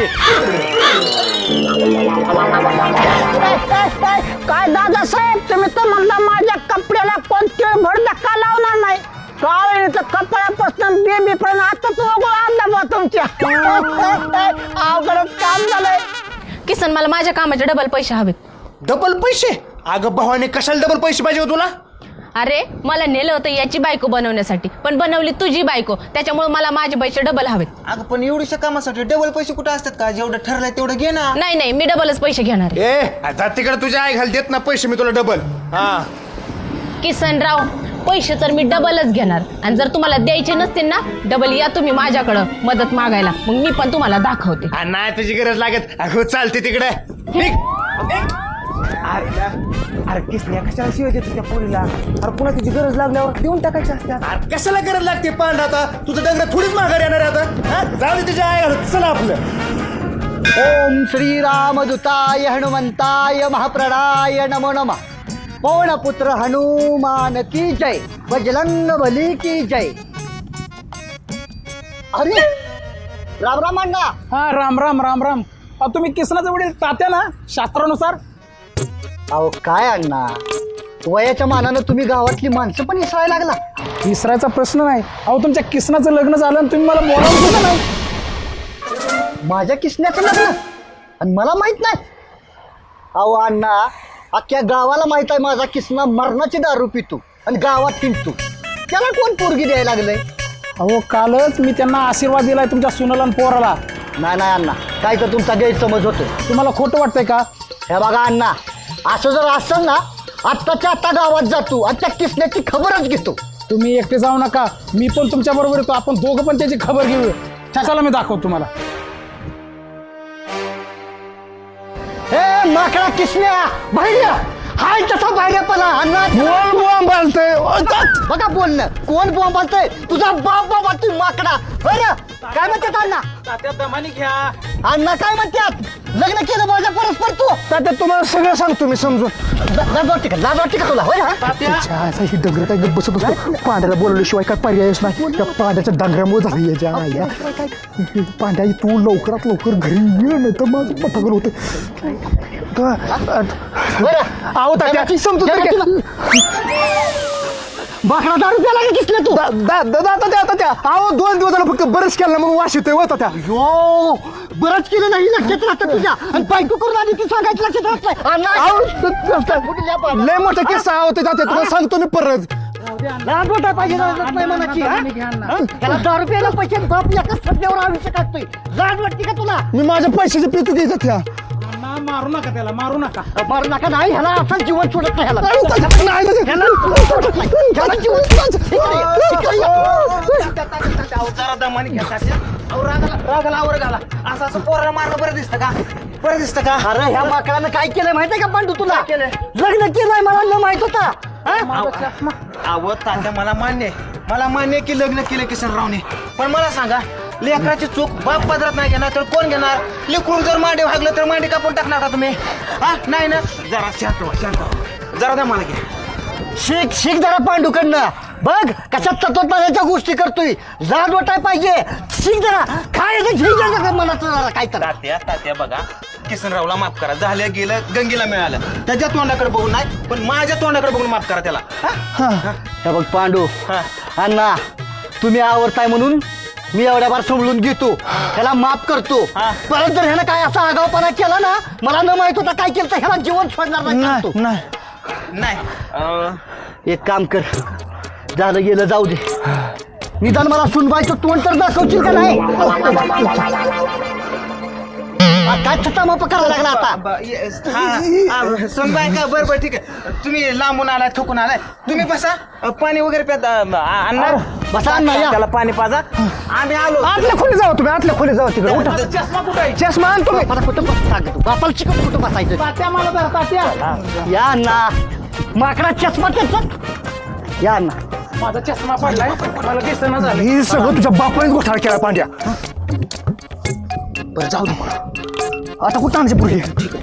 Speaker 3: काय दादासाहेब, तुम्ही तर म्हणला माझ्या कपड्याला कोण तिळभर धक्का लावणार नाही. कावळीचं कपड्यापासून बेबीपर्यंत आताच आणला बा तुमच्या. अवघडच काम झालंय.
Speaker 6: किसन, मला माझ्या कामाचे डबल पैसे हवेत.
Speaker 2: डबल पैसे? अगं भावाने कशाला डबल पैसे पाहिजे तुला?
Speaker 6: अरे मला नेलं होतं याची बायको बनवण्यासाठी, पण बनवली तुझी बायको, त्याच्यामुळे मला माझे पैसे डबल हवेत.
Speaker 2: अगं पण एवढ्याशा कामासाठी डबल पैसे कुठे असतात का? जेवढं ठरलंय तेवढं घे ना.
Speaker 6: नाही नाही, मी डबलच पैसे घेणार.
Speaker 2: आता तिकडे तुझ्या आई घाल देत ना पैसे, मी तुला डबल. हा
Speaker 6: किसनराव, पैसे तर मी डबलच घेणार, आणि जर तुम्हाला द्यायचे नसतील ना डबल, या तुम्ही माझ्याकडं मदत मागायला, मग मी पण तुम्हाला दाखवते.
Speaker 2: नाही तुझी गरज लागत. अगं चालते तिकडे. अरे किसल्या कशाला शिवाय देतो त्या पोरीला? अरे पुन्हा तुझी गरज लागल्यावर देऊन टाकायच्या असतात.
Speaker 8: कशाला गरज लागते पांडा? आता तुझं डंगर थोडीच माघार येणार आहे आता. जाऊ दे तुझ्या आई. चला आपलं.
Speaker 10: ओम श्रीरामदूताय हनुमंताय महाप्रणाय नमो नमः. पवनपुत्र हनुमान की जय, बजरंग बली की जय. अरे राम राम अण्णा.
Speaker 4: हा राम राम राम राम. तुम्ही किसनाचे वडील तात्या ना शास्त्रानुसार?
Speaker 10: अहो काय अण्णा, वयाच्या मानानं तुम्ही गावातली माणसं पण इसरायला लागला.
Speaker 4: विसरायचा प्रश्न नाही. अहो तुमच्या किसनाचं लग्न झालं आणि तुम्ही मला बोलावलं सुद्धा नाही.
Speaker 10: माझ्या किसण्याचं लग्न आणि मला माहित नाही? अहो अण्णा, अख्ख्या गावाला माहित आहे माझा किसना मरणाची दारू पितो आणि गावात फिरतो. त्याला कोण पोरगी द्यायला लागलंय?
Speaker 4: अहो कालच मी त्यांना आशीर्वाद दिलाय तुमच्या सुनाला आणि पोराला.
Speaker 10: नाही नाही अण्णा, काय तर तुमचा गैरसमज होतो.
Speaker 4: तुम्हाला खोटं वाटतंय का?
Speaker 10: हे बघा अण्णा, असं जर असेल ना, आत्ताच्या आत्ता गावात जातो आणि त्या किसण्याची खबरच घेतो.
Speaker 4: तुम्ही एकटे जाऊ नका, मी पण तुमच्या बरोबर येतो. आपण दोघं पण त्याची खबर घेऊया. चला मी दाखवतो तुम्हाला.
Speaker 10: हे माकडा किसण्या बाहेर हाय तसा बाहेर पला. अण्णा
Speaker 2: कोण बॉम्ब बालतंय?
Speaker 10: बघा बोलणं, कोण बॉम्ब बालतंय? तुझा बाप बाबा तू माकडा. बरं काय म्हणतात अण्णा? अण्णा काय म्हणतात? लग्न केलं माझ्या परस्पर तू.
Speaker 2: तात्या तुम्हाला सगळं सांगतो मी समजून.
Speaker 10: लाज वाटते का तुला? होय हा?
Speaker 2: ही डंगर काय गप्प बसत असतो. पांढऱ्याला बोलवल्याशिवाय काय पर्यायच नाही. त्या पांढऱ्याच्या डांगऱ्यामुळे झाली याच्या आईला. पांढ्या तू लवकरात लवकर घरी ये, नाही तर माझं पटाकल होतं. आहो तात्या समजून
Speaker 10: बाकडा दारू प्याला का किसल्या तू?
Speaker 2: तात्या आहो 2 दिवस झाला फक्त बरंच केलं म्हणून वास येतोय. हो तात्या
Speaker 10: यो बरंच केलं नाही लक्षात राहतं तुझ्या. आणि बायको करून आधी ती सांगायचं लक्षात राहत नाही.
Speaker 2: लय मोठा किस्सा आहो तात्या, तुम्हाला सांगतो मी परत.
Speaker 10: लाज वाटाय पाहिजे नाही मनाची. त्याला दारू प्यायला पैसे बाप एकाच सध्यावर आयुष्य काढतोय. लाज वाटते का तुला?
Speaker 2: मी माझ्या पैशाचे पितू घ्यायचं त्या.
Speaker 4: मारू नका त्याला, मारू नका.
Speaker 10: मारू नका. नाही ह्याला असं जीवन सोडत नाही. ह्याला
Speaker 2: असं पोराला मारणं बरं दिसतं का? बरं दिसतं का?
Speaker 10: अरे ह्या माकडानं काय केलंय माहितीये का पांडू तुला? लग्न केलंय मला न माहित होता.
Speaker 2: अहो तात्या मला मान्य आहे की लग्न केलं किशनरावने. पण मला सांगा, लेकराची चूक बाप पदरात नाही घेणार तर कोण घेणार? लेकरून जर मांडे भागलं तर मांडे कापून टाकणार का तुम्ही? हा नाही ना. जरा शांत व्हा. जरा द्या मला घ्या.
Speaker 10: शिक जरा पांडूकडनं. बघ कशा तत्वज्ञानाच्या गोष्टी करतोय. लाज वाटाय पाहिजे. शिक जरा. काय मनात काय तर.
Speaker 2: तात्या बघा, किशनरावला माफ करा. झालं गेलं, गंगेला मिळालं. त्याच्या तोंडाकडे बघून नाही, पण माझ्या तोंडाकडे बघून माफ करा त्याला.
Speaker 10: हे बघ पांडू, अण्णा तुम्ही आवडताय म्हणून मी एवढ्या बार समजून घेतो. त्याला माफ करतो. परत जर ह्यानं काय असा आगाऊपणा केला ना, मला न माहित होता काय केलं तर ह्याला जीवन सोडणार नाही. एक काम कर, झालं गेलं जाऊ दे. निदान मला सुनबाईचं तोंड तर दाखवशील का नाही? काय छटा माप करायला लागला आता?
Speaker 2: समजाय का? बरं ठीक आहे. तुम्ही लांबून आलाय, थकून आलाय. तुम्ही बसा, पाणी वगैरे प्या. अण्णा
Speaker 10: बसा अण्णा, या.
Speaker 2: त्याला पाणी पाजा. आम्ही आलो.
Speaker 10: आतल्या खोली जाऊ तुम्ही, आतल्या खोली जाऊ. तिकडे उठा.
Speaker 2: चष्मा कुठे आहे?
Speaker 10: चष्मा आण तुम्ही. मला कुठं बापाला शिकवतो कुठं बसायचं.
Speaker 4: तात्या मला जरा तात्या.
Speaker 10: या अण्णा, माकडा चष्मा त्याचा. या अण्णा.
Speaker 4: माझा चष्मा पडलाय, मला दिसना झालं.
Speaker 2: हे सगळं तुझ्या बापानेच घोटाळा केला पांड्या. बरं जाऊ दे. आता कुठं आमची पुढे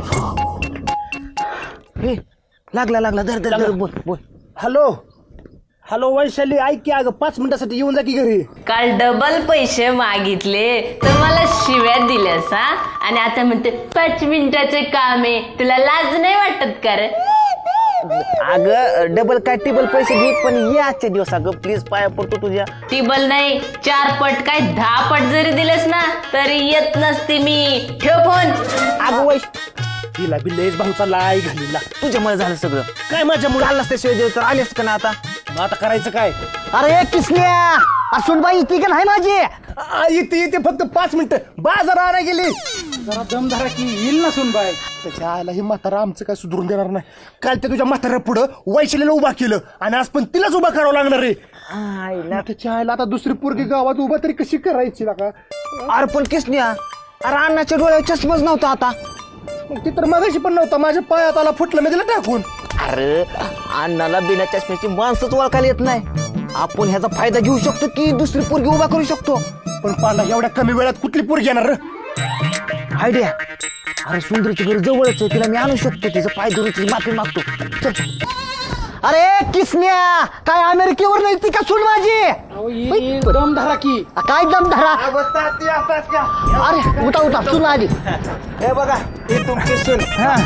Speaker 2: लागला धर बोल.
Speaker 8: हॅलो वैशाली, ऐक की अगं 5 मिनिटासाठी येऊन जा की घरी.
Speaker 6: काल डबल पैसे मागितले तर मला शिव्या दिल्यास हा, आणि आता म्हणते 5 मिनिटाचे काम आहे. तुला लाज नाही वाटत का रे?
Speaker 2: अगं डबल काय टेबल पैसे घे, पण ये आजच्या दिवस. अगं प्लीज पाया पडतो तुझ्या.
Speaker 6: टिबल नाही, 4 पट काय 10 पट जरी दिलेस ना तरी येत नसते मी. ठेव फोन.
Speaker 2: अगं वैश,
Speaker 8: तिला बी लयच भाऊचा लाई घालीला.
Speaker 2: तुझ्यामुळे झालं सगळं.
Speaker 8: काय माझ्यामुळे?
Speaker 2: आलास त्याशिवाय देव तर आलेस का ना आता?
Speaker 8: मग आता करायचं काय?
Speaker 10: अरे किसल्या, सुनबाई येते का नाही माझी?
Speaker 8: येते फक्त 5 मिनिटं. बाजार आणायला गेली.
Speaker 4: जरा दम धरा की येईल ना सुनबाई.
Speaker 8: त्याच्या आईला ही म्हातारा आमचं काय सुधरून देणार नाही. काल त्या तुझ्या म्हाताऱ्या पुढं वैशालीला उभा केलं आणि आज पण तिलाच उभा करावं लागणार रे. त्याच्या आईला आता दुसरी पोरगी गावात उभा तरी कशी करायची ना का?
Speaker 2: अरे पण किसन्या, अरे अण्णाच्या डोळ्यावर चष्माच नव्हता आता.
Speaker 8: मग ती तर मगाशी पण नव्हता. माझ्या पायात आला, फुटलं, मी दिला टाकून.
Speaker 2: अरे अण्णाला बिना चष्म्याची माणसंच ओळखायला येत नाही. आपण ह्याचा फायदा घेऊ शकतो की दुसरी पोरगी उभा करू शकतो.
Speaker 8: पण पांडा एवढ्या कमी वेळात कुठली पोरगी येणार?
Speaker 2: आयडिया. अरे सुंदरीची घर जवळच आहे, तिला मी आणू शकतो. तिचं पाय धरून तिची माफी मागतो. चल.
Speaker 3: अरे किसन्या काय अमेरिकेवर नाही ती का सून माझी
Speaker 4: दम धरा की
Speaker 3: काय दम धरा अरे उठा उठा सून आली
Speaker 2: हे बघा ही तुमची सून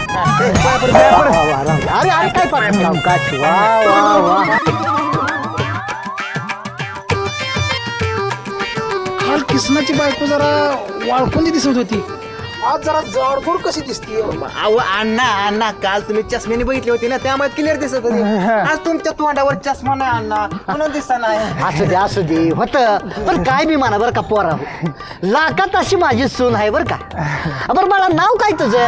Speaker 3: अरे अरे काय पाठवलं काय वा वा वा
Speaker 4: काल किसनाची बायको जरा वाळकोंडी दिसत होती आज जरा जाडगोड कशी दिसते
Speaker 2: अहो अण्णा काल तुम्ही चष्म्याने बघितली होती ना त्यामुळे क्लिअर दिसत होती आज तुमच्या तोंडावर चष्मा नाही अण्णा म्हणून दिसत नाही
Speaker 3: असू दे होत पण काय बी म्हणा बरं का पोरा लाखात अशी माझी सून आहे बरं का बरं मला नाव काय तुझं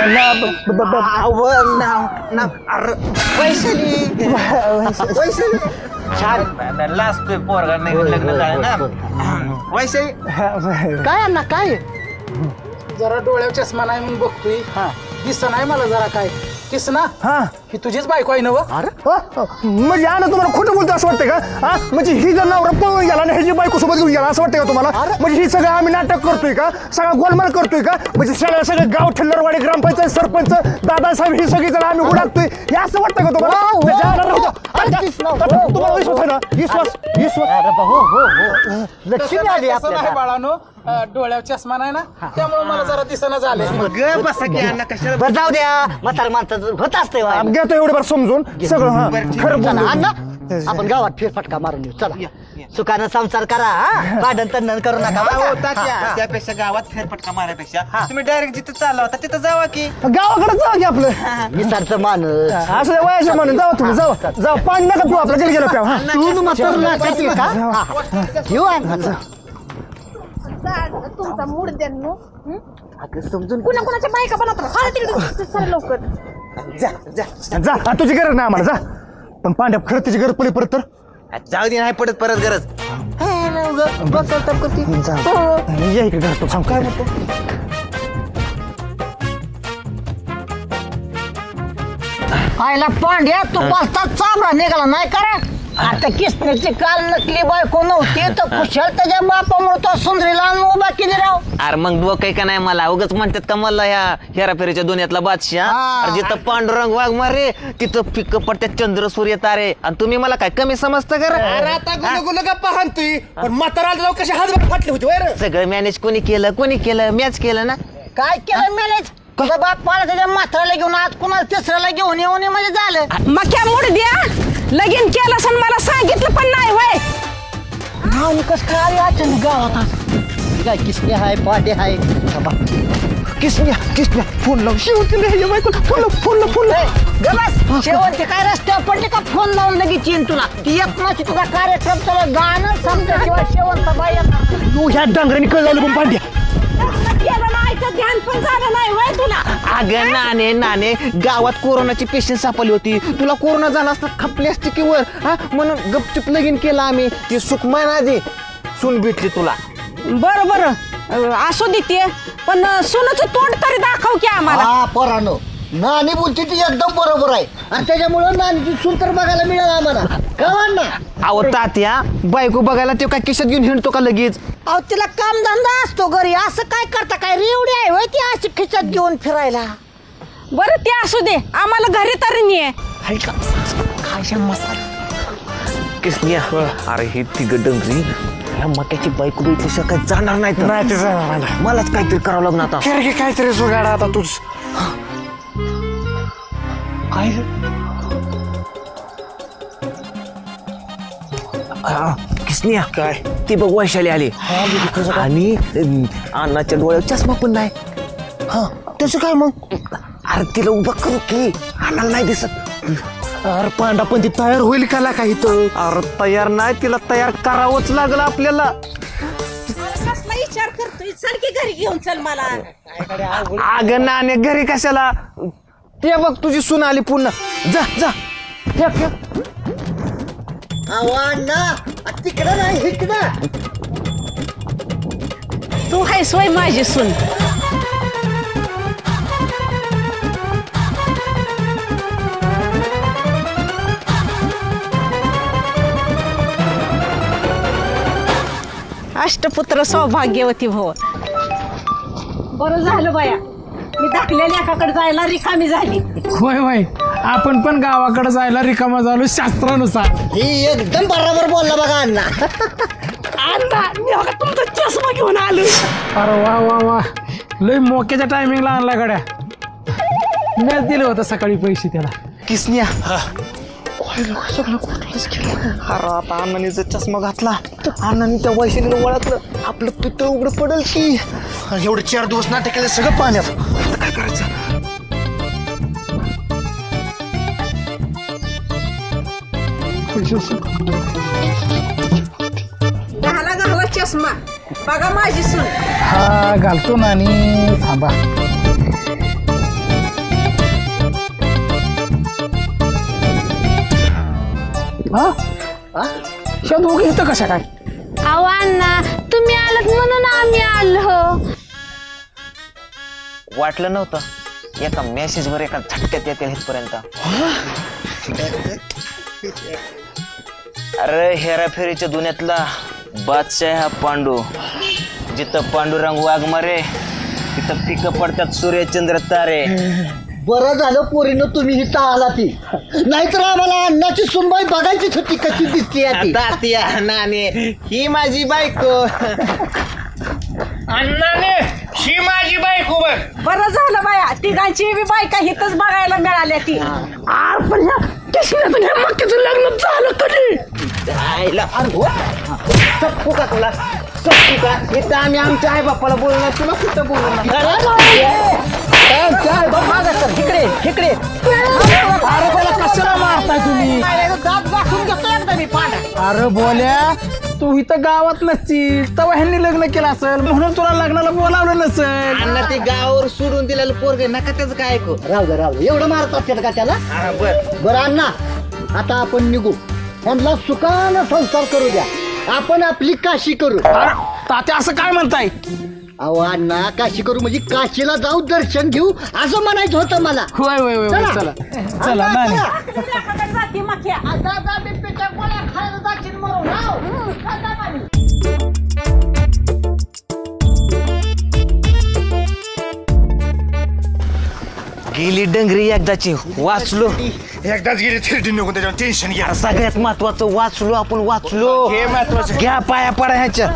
Speaker 2: वैशाली
Speaker 3: छान
Speaker 2: लाजतोय पोरगा नाही लग्न झालं ना वैशाली
Speaker 3: काय अण्णा काय
Speaker 4: जरा डोळ्यावर चष्मा नाही म्हणून बघतोय दिसत नाही मला जरा काय किसना ही तुझीच बायको आहे ना व?
Speaker 8: अरे म्हणजे ना तुम्हाला खोटं बोलतो असं वाटतं का हा म्हणजे ही जर नवरा पळून गेला आणि ह्याची बायको सोबत घेऊन गेला असं वाटतं का तुम्हाला म्हणजे ही सगळं आम्ही नाटक करतोय का सगळा गोलमाल करतोय का म्हणजे सगळं गाव ठल्लरवाडी ग्रामपंचायत सरपंच दादासाहेब ही सगळी जण आम्ही उडाकतोय हे असं वाटतं का तुम्हाला तुम्हाला विश्वास आहे ना विश्वास
Speaker 3: लक्ष्मी आली
Speaker 4: तसं नाही
Speaker 3: आपल्या
Speaker 4: बाळानो डोळ्यावर चष्मा नाही ना त्यामुळे मला जरा दिसना झाले
Speaker 2: बसा की अण्णा कशाला
Speaker 3: बरं जाऊ द्या म्हातार माणसाचं होत असतंय वा.
Speaker 8: घेतो एवढं बरं समजून सगळं खरं
Speaker 3: चला
Speaker 8: बोललो.
Speaker 3: अण्णा आपण गावात फेरफटका मारून येऊ चला सुखानं संसार करा भांडण तंडण करू नका बरं का?
Speaker 2: त्यापेक्षा गावात फेरफटका मारायपेक्षा तुम्ही डायरेक्ट जिथं चालला होता तिथं जावा की
Speaker 8: गावाकडे जाऊ की आपलं
Speaker 3: निसर्ग माणूस
Speaker 8: असं वयाच्या म्हणून जाऊ तुम्ही जाऊ पाणी नका तू आपलं गेलं प्या हा
Speaker 3: तू म्हातार लाखाची का येऊ अण्णा.
Speaker 6: तुमचा मूड द्या समजून कुणा कुणाच्या बायका बनवतात चला लवकर
Speaker 8: जा तुझी गरज नाही आम्हाला जा पण पांड्या खरं तुझी गरज पडली परत तर
Speaker 2: जाऊ दे नाही पडत परत गरज
Speaker 8: ये इकडे घर तो सांग काय म्हणतो
Speaker 3: आयला पांड्या तू पाचता चामडा निघाला नाही करा आता किसण्याची काल नकली बायको नव्हती तर खुशाल त्याच्या बापामुळे तो सुंदरीला उभा केली राव
Speaker 2: अरे मग डोकं का नाही मला उगाच म्हणतात का मला ह्या हेराफेरीच्या दुनियातला बादशाह अरे जिथं पांडुरंग वाघ मारे तिथं पिक पडत्यात चंद्र सूर्य तारे आणि तुम्ही मला काय कमी समजता का
Speaker 8: गप्पा हाणतोय पण म्हातारा कसे हात फाटले होते
Speaker 2: सगळं मॅनेज कोणी केलं मॅच केलं ना
Speaker 3: काय केलं मॅनेज तुझा बाप मला त्याच्या म्हाताऱ्याला घेऊन आज कुणाला तिसऱ्याला घेऊन येऊन म्हणजे झालं
Speaker 6: मग क्या मूड द्या लगीन केलं असं मला सांगितलं पण नाही वय
Speaker 3: आणि कसं काय आली अचानक गावात आज काय किसने हाय पाटे हाय
Speaker 8: किसन्या फोन लाव फोन
Speaker 3: गबस शेवटचे काय रस्त्यावर पडले का फोन लावून लगेच येईन तुला ती एक माशी तुझा कार्यक्रम तुला गाणं समजा किंवा शेवंत बाई
Speaker 8: तू ह्या डांगराने कळ लावलं पण पांड्या
Speaker 6: केलं नाही तर ध्यान पण झालं नाही वय तुला
Speaker 2: अगं नाणे गावात कोरोनाची पेशंट सापडली होती तुला कोरोना झाला असता खपली असते की वर हा म्हणून गपचूप लगीन केलं आम्ही ती सुखमय नादी सून भेटली तुला
Speaker 6: बरं असू देते पण सोनाचं तोंड तरी दाखव की आम्हाला
Speaker 3: हा पोरानो नानी बोलते ती एकदम बरोबर आहे आणि त्याच्यामुळं नानीची सून तर बघायला मिळालं आम्हाला कळलं ना
Speaker 2: अहो तात्या बायको बघायला ते काय केसात घेऊन हिंडतो का लगेच
Speaker 3: अहो तिला कामधंदा असतो घरी असं काय करता काय रेवडी आहे होय ती अशी खिशात घेऊन फिरायला
Speaker 6: बरं ते असू दे आम्हाला घरी तरी नाही
Speaker 2: किसनिया अरे हे तिघ डंगरी ह्या मक्याची बायको भेटली सकाळी जाणार नाही
Speaker 8: ते जाणार
Speaker 2: मलाच काहीतरी करावं लागणार आता
Speaker 8: काहीतरी जुगाडा आता तुझ
Speaker 2: काय किसनिया काय ती बघ वैशाली आली आणि अण्णाच्या डोळ्यात चष्मा पण नाही
Speaker 8: हा तसं काय मग
Speaker 2: अरे तिला उभा करू की अण्णाला नाही दिसत
Speaker 8: अरे पांडा पण ती तयार होईल का काही तर
Speaker 2: अरे तयार नाही तिला तयार करावंच लागलं आपल्याला
Speaker 6: कसला विचार करतोय चल की घरी घेऊन चल मला
Speaker 2: अगं नाणे घरी कशाला ते बघ तुझी सून आली पुन्हा जा
Speaker 3: तिकडं नाही इकडं
Speaker 6: तू हायस वय माझी सून अष्टपुत्र सौभाग्यवती भव बरं झालं बाया मी धाकलेल्या एकाकडे जायला रिकामी झाली.
Speaker 4: होय होय आपण पण गावाकडे जायला रिकामा झालो शास्त्रानुसार.
Speaker 3: ही एकदम बरोबर बोलला बघा अण्णा.
Speaker 7: अण्णा मी बघा तुमचा चष्मा घेऊन आलो.
Speaker 4: अरे वा वा वा लय मोक्याच्या टायमिंगला आणला गड्या. मी दिलं होतं सकाळी पैसे त्याला.
Speaker 2: किसन्या सगळं कुठलंच केलं. अरे आता अण्णाने जर चष्मा घातला अण्णाने त्या वैशालीला ओळखलं आपलं पितळ उघडं पडेल की.
Speaker 8: एवढे 4 दिवस नाटक केलं सगळं पाण्यात. आता काय करायचं?
Speaker 6: घाला चष्मा बघा माझी सून.
Speaker 4: हा घालतो ना आणि थांबा. दोघं इथं कशा काय?
Speaker 5: अहो अण्णा तुम्ही आलात म्हणून आम्ही आलो.
Speaker 2: वाटलं नव्हतं एका मेसेजवर एका झटक्यात येतील इथपर्यंत. अरे हेराफेरीच्या दुनियातला बादशाह हा पांडू. जिथं पांडुरंग वाघमारे तिथं पिकं पडतात सूर्यचंद्र तारे.
Speaker 3: बरं झालं पोरीनं तुम्ही इथं आला ती, नाहीतर आम्हाला अण्णाची सुनबाई बघायचीच होती कशी दिसते.
Speaker 2: नाने ही माझी बायको.
Speaker 7: अण्णाने ही माझी बायको बघ.
Speaker 6: बरं झालं बाया तिघांची बी बायका हिथंच बघायला मिळाल्या ती.
Speaker 7: पण ह्या कृष्णाचं ह्या मक्याचं लग्न झालं कधी?
Speaker 3: सप्पू का तुला सप्पू का? इथं आम्ही आमच्या आई बाप्पाला बोलणार तुला कुठं बोलणार? इकडे इकडे
Speaker 4: अरे बोला कशाला मारताय तुम्ही?
Speaker 6: दात दाखवून घेतो एकदा मी पांढरा.
Speaker 4: अरे बोल्या तू इथं गावात नसतील तेव्हा ह्यांनी लग्न केलं असेल म्हणून तुला लग्नाला बोलावलं नसेल.
Speaker 2: अण्णा ते गावावर सोडून दिलेलं पोरगे नका त्याचं काय ऐकू.
Speaker 3: राहू दे एवढं मारत असते का त्याला? बरं अण्णा आता आपण निघू. ह्यांना सुखानं संसार करू द्या. आपण आपली काशी करू.
Speaker 4: तात्या असं काय म्हणताय?
Speaker 3: अहो अण्णा काशी करू म्हणजे काशीला जाऊ दर्शन घेऊ असं म्हणायचं होतं मला.
Speaker 4: होय होय होय
Speaker 3: चला.
Speaker 4: चला चला नाही
Speaker 6: जाती मख्या. आता मी पिठा गोळ्या खायला जाशील म्हणून.
Speaker 2: गेली डंगरी एकदाची. वाचलो
Speaker 8: एकदाच गेली 3D निघून त्याच्यावर टेन्शन घ्या.
Speaker 2: सगळ्यात महत्वाचं वाचलो आपण वाचलो.
Speaker 8: हे महत्वाचं.
Speaker 2: घ्या पाया पडा ह्याच्या.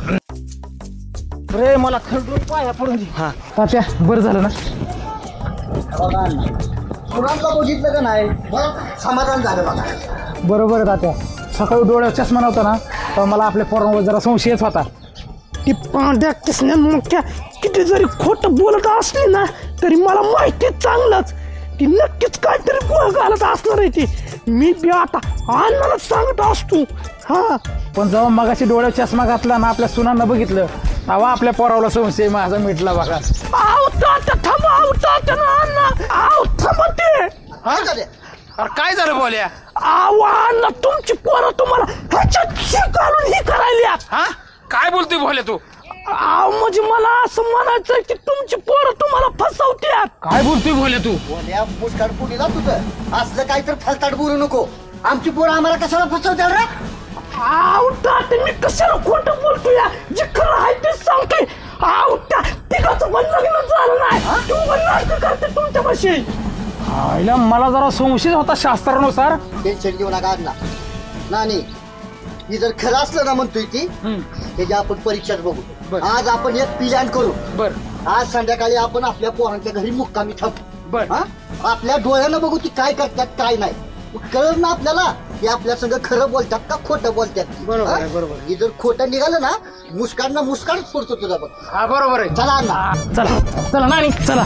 Speaker 4: रे मला खरडून पाया पडून दे.
Speaker 2: हा
Speaker 4: तात्या बरं झालं ना?
Speaker 3: बघा अण्णा सुरांना बघितलं का नाही समाधान झालं बघा.
Speaker 4: बरोबर आहे तात्या. सकाळी डोळ्यावर चष्मा नव्हता ना तर मला आपल्या पोरांवर जरा संशयच होता.
Speaker 7: ती पांढऱ्या कृष्णा मक्या किती जरी खोटं बोलत असली ना तरी मला माहिती चांगलंच ती नक्कीच काहीतरी गोळ घालत असणार आहे. ती मी बी आता अण्णाला सांगत असतो. हा
Speaker 4: पण जेव्हा मगाशी डोळ्यावर चष्मा घातला ना आपल्या सुनांना बघितलं तेव्हा आपल्या पोरावला संशय माझा मिटला बघा.
Speaker 7: आव तात्या थांबा. आव तात्या ना अण्णा आव थांबा ते.
Speaker 4: अरे काय झालं बोल्या?
Speaker 7: आव अण्णा तुमची पोरं तुम्हाला ह्याच्यात घालून ही करायला.
Speaker 4: हा काय बोलतोय बोल्या तू?
Speaker 7: आव म्हणजे मला असं म्हणायचं की तुमची पोरं तुम्हाला फसवत्यात.
Speaker 4: काय बोलतोय बोल्या तू?
Speaker 3: बोल्या मुस्काड पुढीला तुझं असलं काहीतरी फालताड बोलू नको. आमची पोरं आम्हाला कशाला फसवत्याल रे?
Speaker 7: आव तात्या मी कशाला खोटं बोलतोय? जे खरं आहे ते सांगतोय. आव त्या तिघाचं पण लग्न झालं नाही. तू पण नाटक करते तुमच्यापाशी.
Speaker 4: आईला मला जरा संशय होता शास्त्रानुसार.
Speaker 3: टेन्शन घेऊ नका अण्णा. नानी ही जर खरं असलं ना म्हणतोय ती त्याची आपण परीक्षाच बघू. आज आपण एक प्लॅन करू. आज संध्याकाळी आपण आपल्या पोरांच्या घरी मुक्कामी थांबू. आपल्या डोळ्यानं बघू ती काय करतात काय नाही. कळलं ना आपल्याला की आपल्या संग खरं बोलतात का खोटं बोलतात. बरोबर. ही जर खोटं निघालं ना मुस्कानच पडतो तुझा बघ.
Speaker 4: हा बरोबर आहे.
Speaker 3: चला अण्णा
Speaker 4: चला चला नानी चला.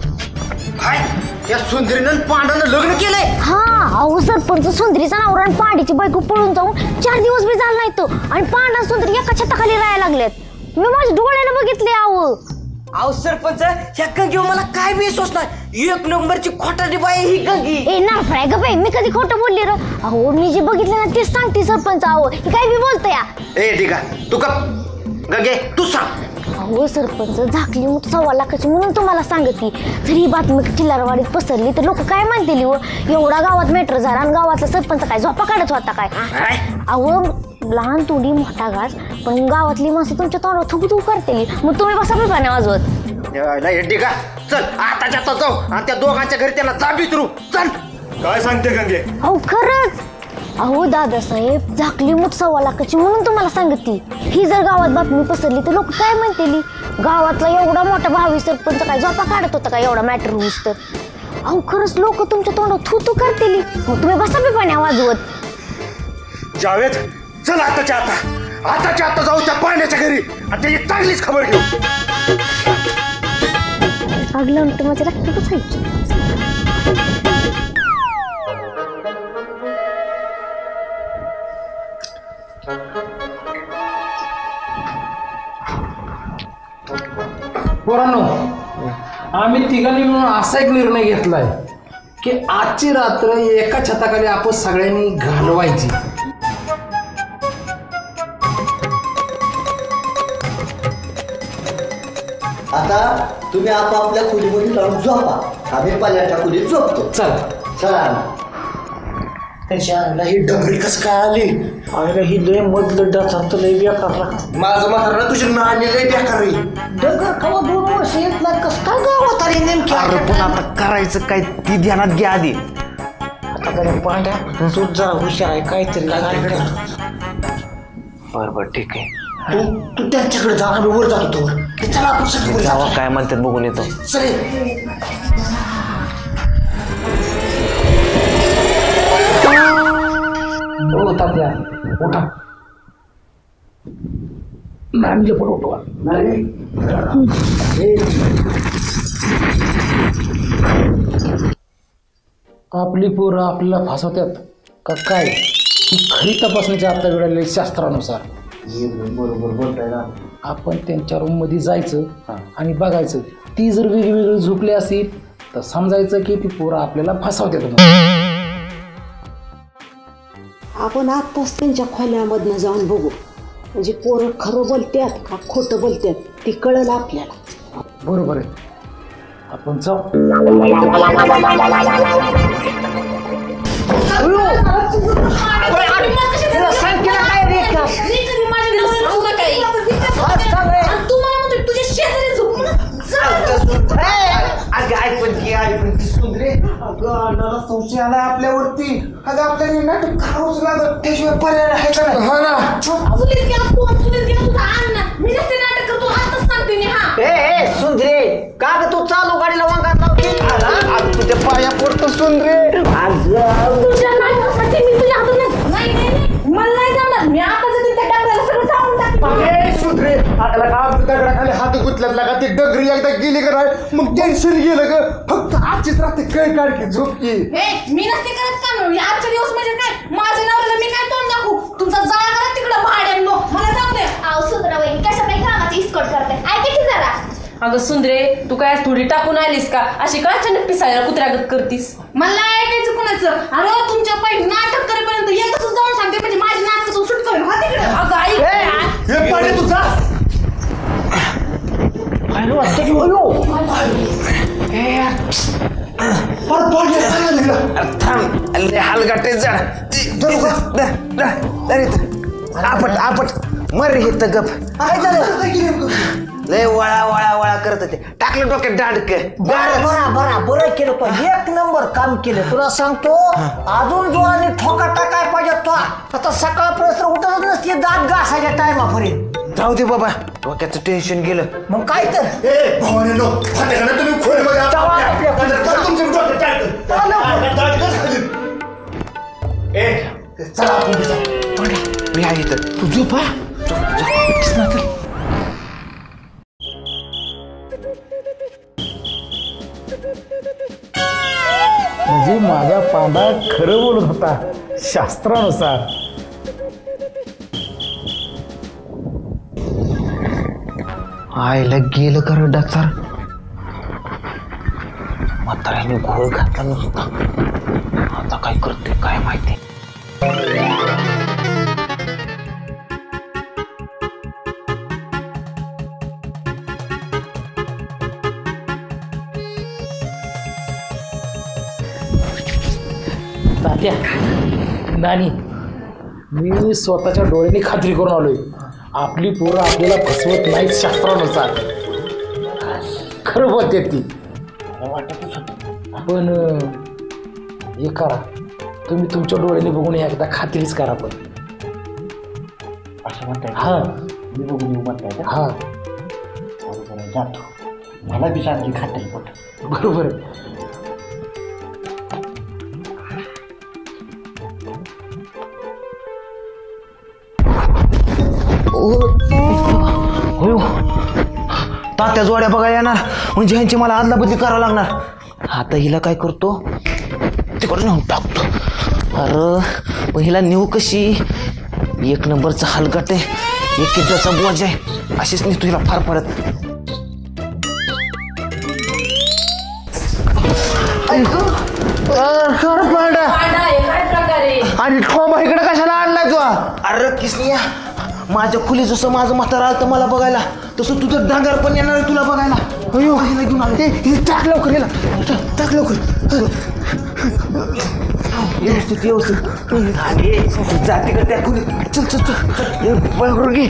Speaker 8: या सुंदरीनं पांढरानं लग्न केलंय.
Speaker 5: हा अहो सरपंच सुंदरीचा नवरा आणि पांडीची बायको पळून जाऊन 4 दिवस बी झाला नाही तो. आणि पांढरा सुंदरी एका छताखाली राहायला लागलेत. मी माझ्या डोळ्यानं बघितले.
Speaker 10: अहो सरपंच ह्या गंगीवर मला काय विश्वास नाही. 1 नंबरची खोटारी बाई ही गंगी.
Speaker 5: ए ना फ्राय ग बाई मी कधी खोटं बोलली र? अहो मी जे बघितलं ना तेच सांगते सरपंच. अहो ही काय बी बोलतो या.
Speaker 8: ठीक आहे तू का गंगे तू सांग.
Speaker 5: अहो सरपंच झाकली मोठी 1.25 लाखाची म्हणून तुम्हाला सांगते. जर ही बातमी चिल्लारवाडीत पसरली तर लोक काय म्हणतील? एवढा गावात मेट्रो झाला आणि गावाचा सरपंच काय झोपा काढत होता काय? अहो लहान तुडी मोठा घास पण गावातली माणसं तुमच्या तोंडावर थुकू करते. मग तुम्ही बसा पण वाजवत.
Speaker 8: ठीक आहे
Speaker 10: चल आताच्या आता जाऊ आणि त्या दोघांच्या घरी त्यांना जाबीत रू चल.
Speaker 9: काय सांगते गंगे?
Speaker 5: अहो खरंच. अहो दादासाहेब झाकली मूठ 1.25 लाखाची म्हणून तुम्हाला सांगते. ही जर गावात बातमी पसरली तर लोक काय म्हणतील? गावातला एवढा मोठा भावी सरपंच काय झोपा काढत होता का एवढा मॅटर होऊस तर? अहो खरंच लोक तुमच्या तोंडात थू करतील. मग तुम्ही बसा बी पाण्या वाजवत.
Speaker 9: जावेद चल आताच्या आता जाऊ त्या पाण्याच्या घरी आणि त्याची चांगलीच खबर घेऊ.
Speaker 5: आग लावून तर माझ्या रक्त बसायची.
Speaker 4: पोरांनो, आम्ही तिघांनी मिळून असा एक निर्णय घेतलाय की आजची रात्र एका छताखाली आपण सगळ्यांनी घालवायची.
Speaker 10: आता तुम्ही आपापल्या खोलीमध्ये जाऊन झोपा. आम्ही पाल्याच्या खोलीत झोपतो.
Speaker 4: चल
Speaker 10: चला.
Speaker 7: ही डबरी कस काय आली? अरे ही लय मधलं डाचात लय बेकार.
Speaker 2: माझं म्हातारा तुझ्या नाणी लय बेकार रे.
Speaker 3: डगर कवा 2 वर्ष येत नाही कस काय गावात आली नेमकी?
Speaker 2: अरे पण आता करायचं काय ती ध्यानात घ्या आधी.
Speaker 3: आता बरं पांड्या तू जरा हुशार आहे काहीतरी
Speaker 2: बरं ठीक आहे.
Speaker 7: तू त्यांच्याकडे जा. आम्ही वर जातो तोवर. चला आपण सगळे
Speaker 2: जावा काय म्हणतात बघून येतो.
Speaker 4: हो तात्या उठा. नानीला पण उठवा. आपली पोरं आपल्याला फसवतात का काय ही खरी तपासण्याची आता वेळ आलेली शास्त्रानुसार.
Speaker 10: बरोबर बोलताय ना.
Speaker 4: आपण त्यांच्या रूम मध्ये जायचं आणि बघायचं. ती जर वेगवेगळी झोपली असेल तर समजायचं की ती पोरं आपल्याला फसवतात.
Speaker 11: आपण आत्ताच त्यांच्या खोल्यामधनं जाऊन बघू. म्हणजे पोरं खरं बोलतात का खोटं बोलतात ती कळलं आपल्याला.
Speaker 4: बरोबर आहे. आपण जाऊ.
Speaker 2: संशय आलाय आपल्यावरती. अगं आपल्याला नाटक करावंच लागत त्याशिवाय पर्याय आहे का नाही? हा ना.
Speaker 3: सुंदरे का ग तू चालू गाडीला वांगात लावते?
Speaker 2: तुझ्या पाया पडतो सुंदरे.
Speaker 9: दगडाखाली हात गुतल्यात लागा ती डगरी एकदा गेली का नाही मग टेन्शन गेलं ग. फक्त आजचीच रात्री कळ काढ की झोप की.
Speaker 6: मी नसते करत काम. आजच्या दिवस म्हणजे काय माझ्या नवऱ्याला मी काय तोंड दाखवू? तुमचा जाळा करा तिकडं भाड्यानो. मला जाऊ दे.
Speaker 5: अहो सुंदरा वहिनी कशा काही कामाची इस्कॉट करते ऐका की जरा.
Speaker 6: अगं सुंदरे तू काय थोडी टाकून आलीस का? अशी का अचानक पिसायला कुत्र्यागत करतीस? मला ऐकायचं कुणाचं? अरे तुमच्या पायी नाटक करेपर्यंत एकच जाऊन सांगते म्हणजे माझी नाटक तू सुट करेन. हा तिकडे. अगं आई
Speaker 9: हे पाणी तुझा
Speaker 2: हलगाटे आपट मर हे तर गप. लय वळा वळा वळा करत होते. टाकलं डोक्यात दांडक.
Speaker 3: बरं केलं पण 1 नंबर काम केलं. तुला सांगतो अजून जो आणि ठोका टाकाय पाहिजे तो. आता सकाळपर्यंत उठतच नसते दात घासायच्या टायमापर्यंत.
Speaker 2: जाऊ दे बाबा डोक्याचं टेन्शन गेलं.
Speaker 3: मग काय तर
Speaker 2: मी आहे तर
Speaker 3: तू झोपा.
Speaker 4: म्हणजे माझा पांडा खरं बोलत होता शास्त्रानुसार.
Speaker 2: आईला गेलं का रडाचार. म्हाताऱ्याने घोळ घातला नसता. आता काय करते काय माहिती.
Speaker 4: तात्या नानी मी स्वतःच्या डोळ्यांनी खात्री करून आलोय आपली पोरं आपल्याला फसवत नाहीत शास्त्रानुसार. खरं बोलते ती.
Speaker 7: मला वाटतच होतं.
Speaker 4: पण हे करा, तुम्ही तुमच्या डोळ्याने बघून एकदा खात्रीच करा. पण
Speaker 7: असं म्हणताय?
Speaker 4: हा,
Speaker 7: मी बघून येऊ म्हणताय का?
Speaker 4: हा
Speaker 7: बरोबर आहे, जातो. मला बी चांगली खात्री पट.
Speaker 4: बरोबर आहे.
Speaker 2: हो तात्या जोड्या बघायला येणार म्हणजे ह्यांची मला आदला बदली करावं लागणार. आता हिला काय करतो तिकडे नेऊन टाकतो. अरे पण हिला नेऊ कशी? एक नंबरचा हलगट आहे, एक किलोचा बोज आहे. अशीच नेतो हिला फार परत. आणि ठोबा इकडे कशाला आणलाय तू? अरे किसनिया, माझ्या खुली जसं माझं म्हातारा आलं तर मला बघायला, तसं तुझं डांगर पण येणार आहे तुला बघायला. अयो हिला घेऊन आलं. हे टाक लवकर, हिला टाक लवकर. व्यवस्थित व्यवस्थित जाते का त्या खुली? चल चल चल बरोबर घे.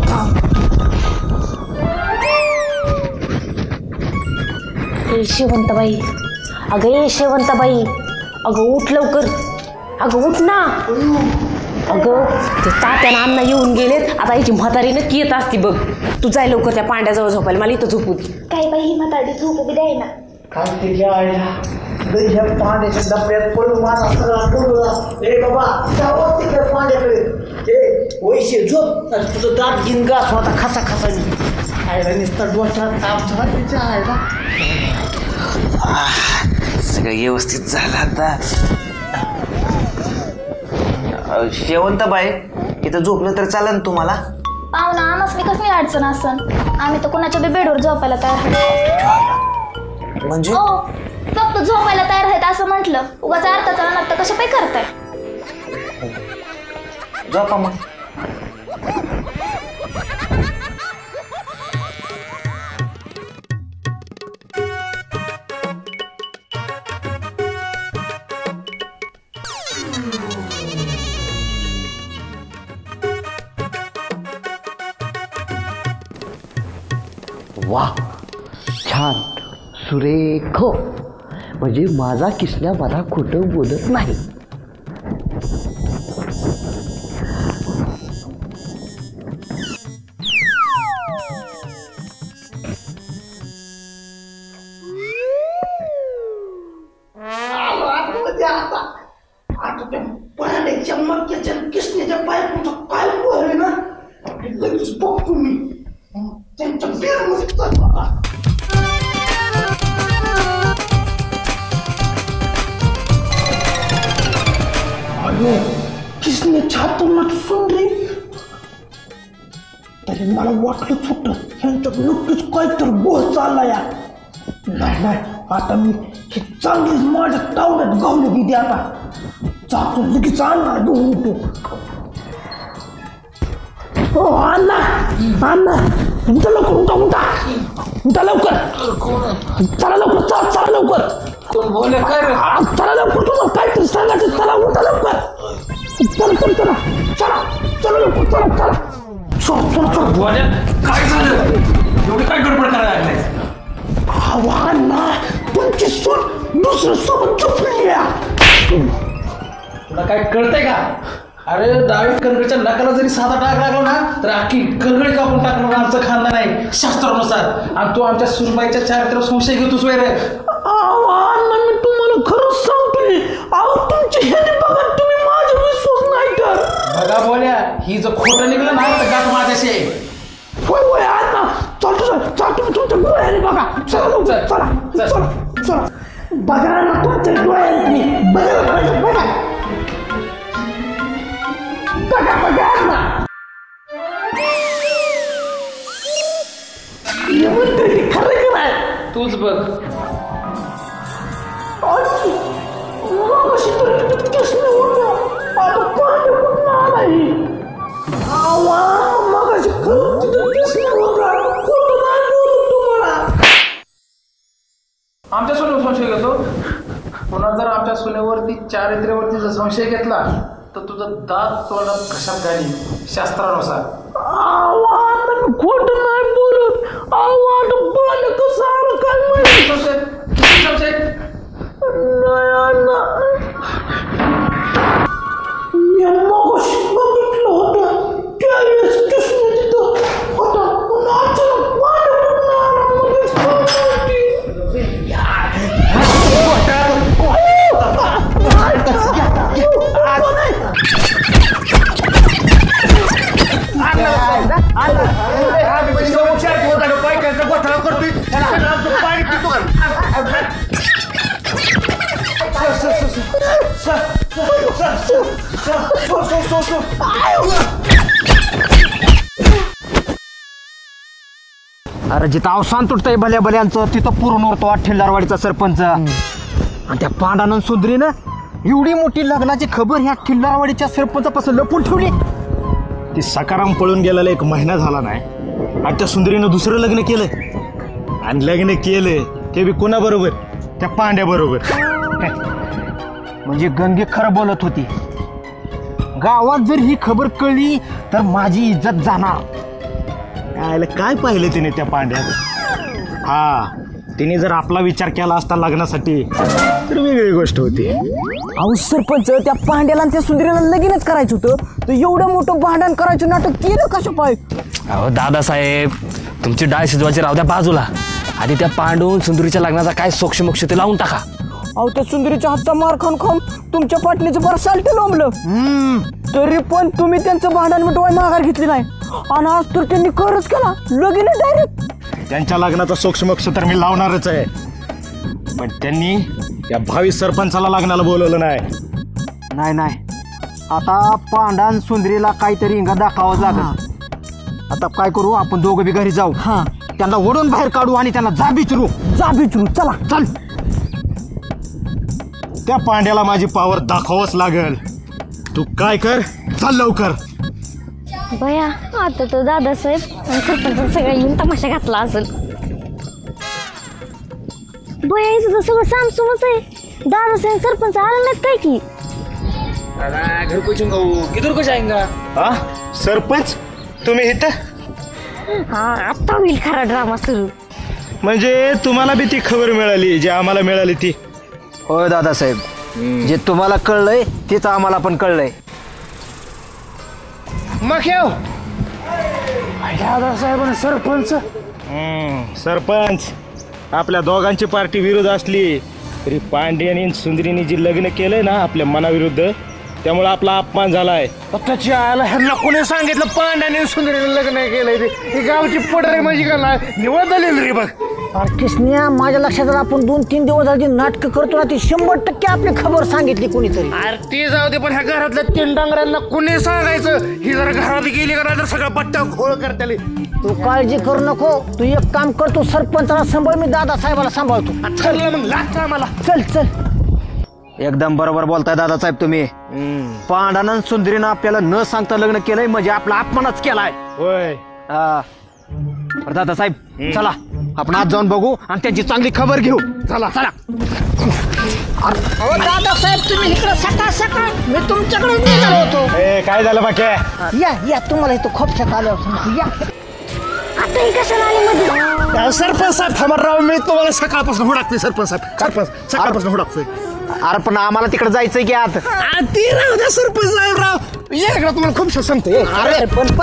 Speaker 6: ए शेवंतबाई, अगं ए शेवंतबाई, अगं उठ लवकर, अगं उठ ना. अगं ते तात्यानं अण्णा येऊन गेलेत, आता याची म्हातारी नक्की येत असती बघ. तू जाय लवकर त्या पांड्याजवळ झोपायला, मला इथं झोपू दे.
Speaker 5: काय बाई ही म्हातारी झोपू बी द्याय ना.
Speaker 7: काय त्याच्या आईला ह्या पाण्याच्या डब्यात पडून माझा सगळा पडून. ए बाबा जावं तिकडे पाण्याकडे. ए वैशे झोप, तुझं दात घेऊन गास होता खसा खसा. आईला नुसता डोक्यात ताप झाला तिच्या आईला.
Speaker 2: सगळं व्यवस्थित झालं आता. शेवंतबाई इथं झोपलं तर चालेल ना तुम्हाला?
Speaker 5: पाहुणा आम्हाला कसली अडचण असन, आम्ही तर कोणाच्या बी बेडवर झोपायला तयार.
Speaker 2: म्हणजे
Speaker 5: हो फक्त झोपायला तयार आहेत असं म्हटलं. उगाच अर्थाचा नंतर कशा काय करताय?
Speaker 2: झोपा मग.
Speaker 7: वा छान सुरेख. म्हणजे माझा किसल्या मला खोटं बोलत नाही. आता त्या पाण्याच्या मक्याच्या किसण्याच्या बायकोचं काय बोल ना लगेच बघतो मी त्यांच्या बेरमध्ये चालू आता. अरे किसने छातून सुंदरी तरी मला वाटलंच होतं ह्यांच्यात नक्कीच काहीतरी गोळ चालला या. नाही नाही आता मी ही चांगलीच माझ्या तावड्यात गावली गेली. आता जातो लगेच आणणार घेऊन तू. हो अण्णा अण्णा उठा लवकर, उठा उठा उठा लवकर. चला लवकर, चला चला लवकर.
Speaker 4: कोण बोले काय रे?
Speaker 7: चला लवकर, तुम्हाला काहीतरी सांगायचं. चला उठा लवकर. चला चला चला चला चला लवकर, चला चला चला चला चला.
Speaker 4: बोल्या काय झालं? एवढी काय गडबड करायला लागलाय?
Speaker 7: अण्णा तुमची सून दुसरं सोबत झोपली आहे.
Speaker 4: तुला काय कळतंय का? अरे डावी कणगडीच्या नाकाला जरी साधा डाग लागला ना तर अख्खी कणगडी कापून टाकणार आमचं खानदान आहे शास्त्रानुसार. आणि तू आमच्या सुनबाईच्या चारित्र्यावर संशय घेतोस वैर.
Speaker 7: अण्णा मी तुम्हाला खरंच सांगतोय. अहो तुमच्या ह्याने बघा तुम्ही माझा विश्वास नाही कर.
Speaker 4: बघा बोल्या ही जर खोटं निघलं ना तर गाठ माझ्याशी आहे.
Speaker 7: होय होय अण्णा चालतो चाल तुम्ही तुमच्या डोळ्याने बघा. चला लवकर चला चला चला. बघा ना तुमच्या डोळ्याने तुम्ही बघा बघा बघा बघा बघा अण्णा. खरं की नाही?
Speaker 4: तूच बघ.
Speaker 7: मगाशी तर किती किसने होतं, आता पाणी कुठून आलाय? मगाशी खरंच तिथं किसने होता. कुठं नाही बोलत तुम्हाला.
Speaker 4: आमच्या सोन्यावर संशय घेतो. पुन्हा जर आमच्या सोन्यावरती चारित्र्यावरती जर संशय घेतला तर तुझं दात तोंडात कशात घाली शास्त्रानुसार.
Speaker 7: खोटं नाही बोलत. आता कसं आलं काय माहिती. मी मगाशी बघितलं होतं त्यावेळेस कृष्ण तिथं होता पण अचानक पांड्या कुठून आला मध्येच
Speaker 10: अरे जिथं अवसान तुटतंय भल्या भल्यांचं तिथं पुरून उरतो ठिल्लारवाडीचा सरपंच. आणि त्या पांडानंद सुंदरीनं एवढी मोठी लग्नाची खबर ह्या ठिल्लारवाडीच्या सरपंचापासून लपून ठेवली.
Speaker 8: ती सकाराम पळून गेलेला 1 महिना झाला नाही आणि त्या सुंदरीनं दुसरं लग्न केलं आणि लग्न केलं ते बी कोणाबरोबर? त्या पांड्याबरोबर.
Speaker 10: म्हणजे गंगे खरं बोलत होती. गावात जर ही खबर कळली तर माझी इज्जत जाणार.
Speaker 8: काय पाहिलं तिने त्या पांड्यात? हा, तिने जर आपला विचार केला असता लग्नासाठी तर वेगळी गोष्ट होती.
Speaker 10: अहो सरपंच, त्या पांड्याला आणि त्या सुंदरीला लगीनच करायचं होतं तर एवढं मोठं भांडण करायचं नाटक केलं कसं पाय?
Speaker 12: अहो दादासाहेब, तुमची डाळ शिजवायची राहू द्या बाजूला. आधी त्या पांडून सुंदरीच्या लग्नाचा काय सोक्षमोक्ष ते लावून टाका.
Speaker 10: अहो त्या सुंदरीच्या हातचा मार खाऊन खाऊन तुमच्या पाटलीचं बरं सालट लोंबलं. तरी पण तुम्ही त्यांचं भांडण मिटवाय माघार घेतली नाही आणि आज तर त्यांनी करच केला लगीन डायरेक्ट.
Speaker 8: त्यांच्या लग्नाचा सोक्षमोक्ष तर मी लावणारच आहे, पण त्यांनी या भावी सरपंचाला लग्नाला बोलवलं नाही.
Speaker 10: नाही आता पांडान सुंदरीला काहीतरी इंगा दाखवावं लागेल. आता काय करू, आपण दोघं बी घरी जाऊ. त्यांना ओढून बाहेर काढू आणि त्यांना जा बिचरू चला चल.
Speaker 8: त्या पांड्याला माझी पावर दाखवावंच लागेल. तू काय कर, चल लवकर.
Speaker 5: बया आता तो दादासाहेब आणि सरपंच सगळं येऊन तमाशा घातला असेल. बया इथं तर सगळं सामसुमच आहे. दादासाहेब सरपंच आला नाहीत काय की?
Speaker 12: घर कुछ किधर को जाएंगा?
Speaker 8: हा, सरपंच तुम्ही इथं?
Speaker 5: हा, आता होईल खरा ड्रामा सुरू.
Speaker 8: म्हणजे तुम्हाला बी ती खबर मिळाली जी आम्हाला मिळाली ती?
Speaker 10: होय दादासाहेब, जे तुम्हाला कळलंय तेच आम्हाला पण कळलंय.
Speaker 8: मग येऊ
Speaker 4: दादासाहेब सरपंच.
Speaker 8: सरपंच, आपल्या दोघांची पार्टी विरोध असली तरी पांडे आणि सुंदरीने जी लग्न केलंय ना आपल्या मनाविरुद्ध, त्यामुळे आपला अपमान झालाय.
Speaker 4: त्याच्या आयला ह्यांना कोणी सांगितलं पांड्याने सुंदरीने लग्न केलंय? ही गावची पडरे म्हणजे का नाही निवड झाली रे बघ.
Speaker 3: कृष्णिया, माझ्या लक्षात आलं आपण 2-3 दिवस आधी नाटकं करतो ना, ती 100% आपली खबर सांगितली कोणीतरी.
Speaker 4: अरे ते जाऊ दे, पण ह्या घरातल्या 3 डांगऱ्यांना कोणी सांगायचं? ही जर घरात गेली का नाही तर सगळं पट्टा घोळ करताली.
Speaker 3: तू काळजी करू नको, तू एक काम कर, तू सरपंचाला सांभाळ, मी दादासाहेबाला सांभाळतो.
Speaker 4: ठरलं मग, लागतं आम्हाला.
Speaker 3: चल.
Speaker 10: एकदम बरोबर बोलताय दादासाहेब तुम्ही. पांडानंद सुंदरीनं आपल्याला न सांगता लग्न केलंय म्हणजे आपला अपमानच केलाय.
Speaker 8: होय.
Speaker 10: दादासाहेब चला आपण आज जाऊन बघू आणि त्यांची चांगली खबर घेऊ. चला.
Speaker 3: अहो दादासाहेब, तुम्ही इकडे सकाळ मी तुमच्याकडे निघालो होतो.
Speaker 8: काय झालं बाकी?
Speaker 3: या तुम्हाला इथं खोपशात आलं होतं. या
Speaker 5: आता ही कशाला आली मध्ये?
Speaker 8: सरपंच साहेब थांबराव, मी तुम्हाला सकाळपासून हुडाकतोय. सरपंच सकाळपासून हुडाकतोय.
Speaker 10: अरे पण आम्हाला तिकडे जायचंय की आता.
Speaker 8: ती राहू द्या सरपंच साहेबराव, ये इकडे तुम्हाला खूप सांगतोय.
Speaker 10: अरे पण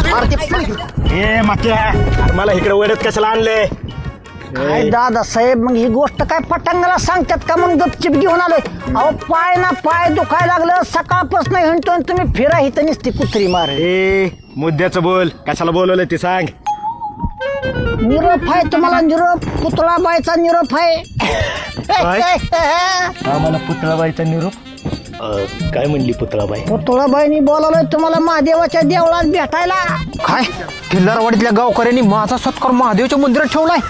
Speaker 8: मला इकडे वेळेत कशाला आणले?
Speaker 3: काय दादासाहेब, मग ही गोष्ट काय पटांगाला सांगतात का? मग गपचिप घेऊन आलोय. अहो पाय दुखायला लागलं, सकाळपासून हिंडतोय तुम्ही फिरा इथं नुसती कुत्री मार.
Speaker 8: मुद्द्याचं बोल, कशाला बोलवलं ते सांग.
Speaker 3: निरोप आहे तुम्हाला, निरोप. पुतळाबाईचा निरोप आहे.
Speaker 8: आम्हाला पुतळाबाईचा निरोप? काय म्हणली पुतळाबाई?
Speaker 3: पुतळाबाईनी बोलावलंय तुम्हाला महादेवाच्या देवळात भेटायला.
Speaker 10: काय किल्लारवाडीतल्या गावकऱ्यांनी माझा सत्कार महादेवाच्या मंदिरात ठेवलाय?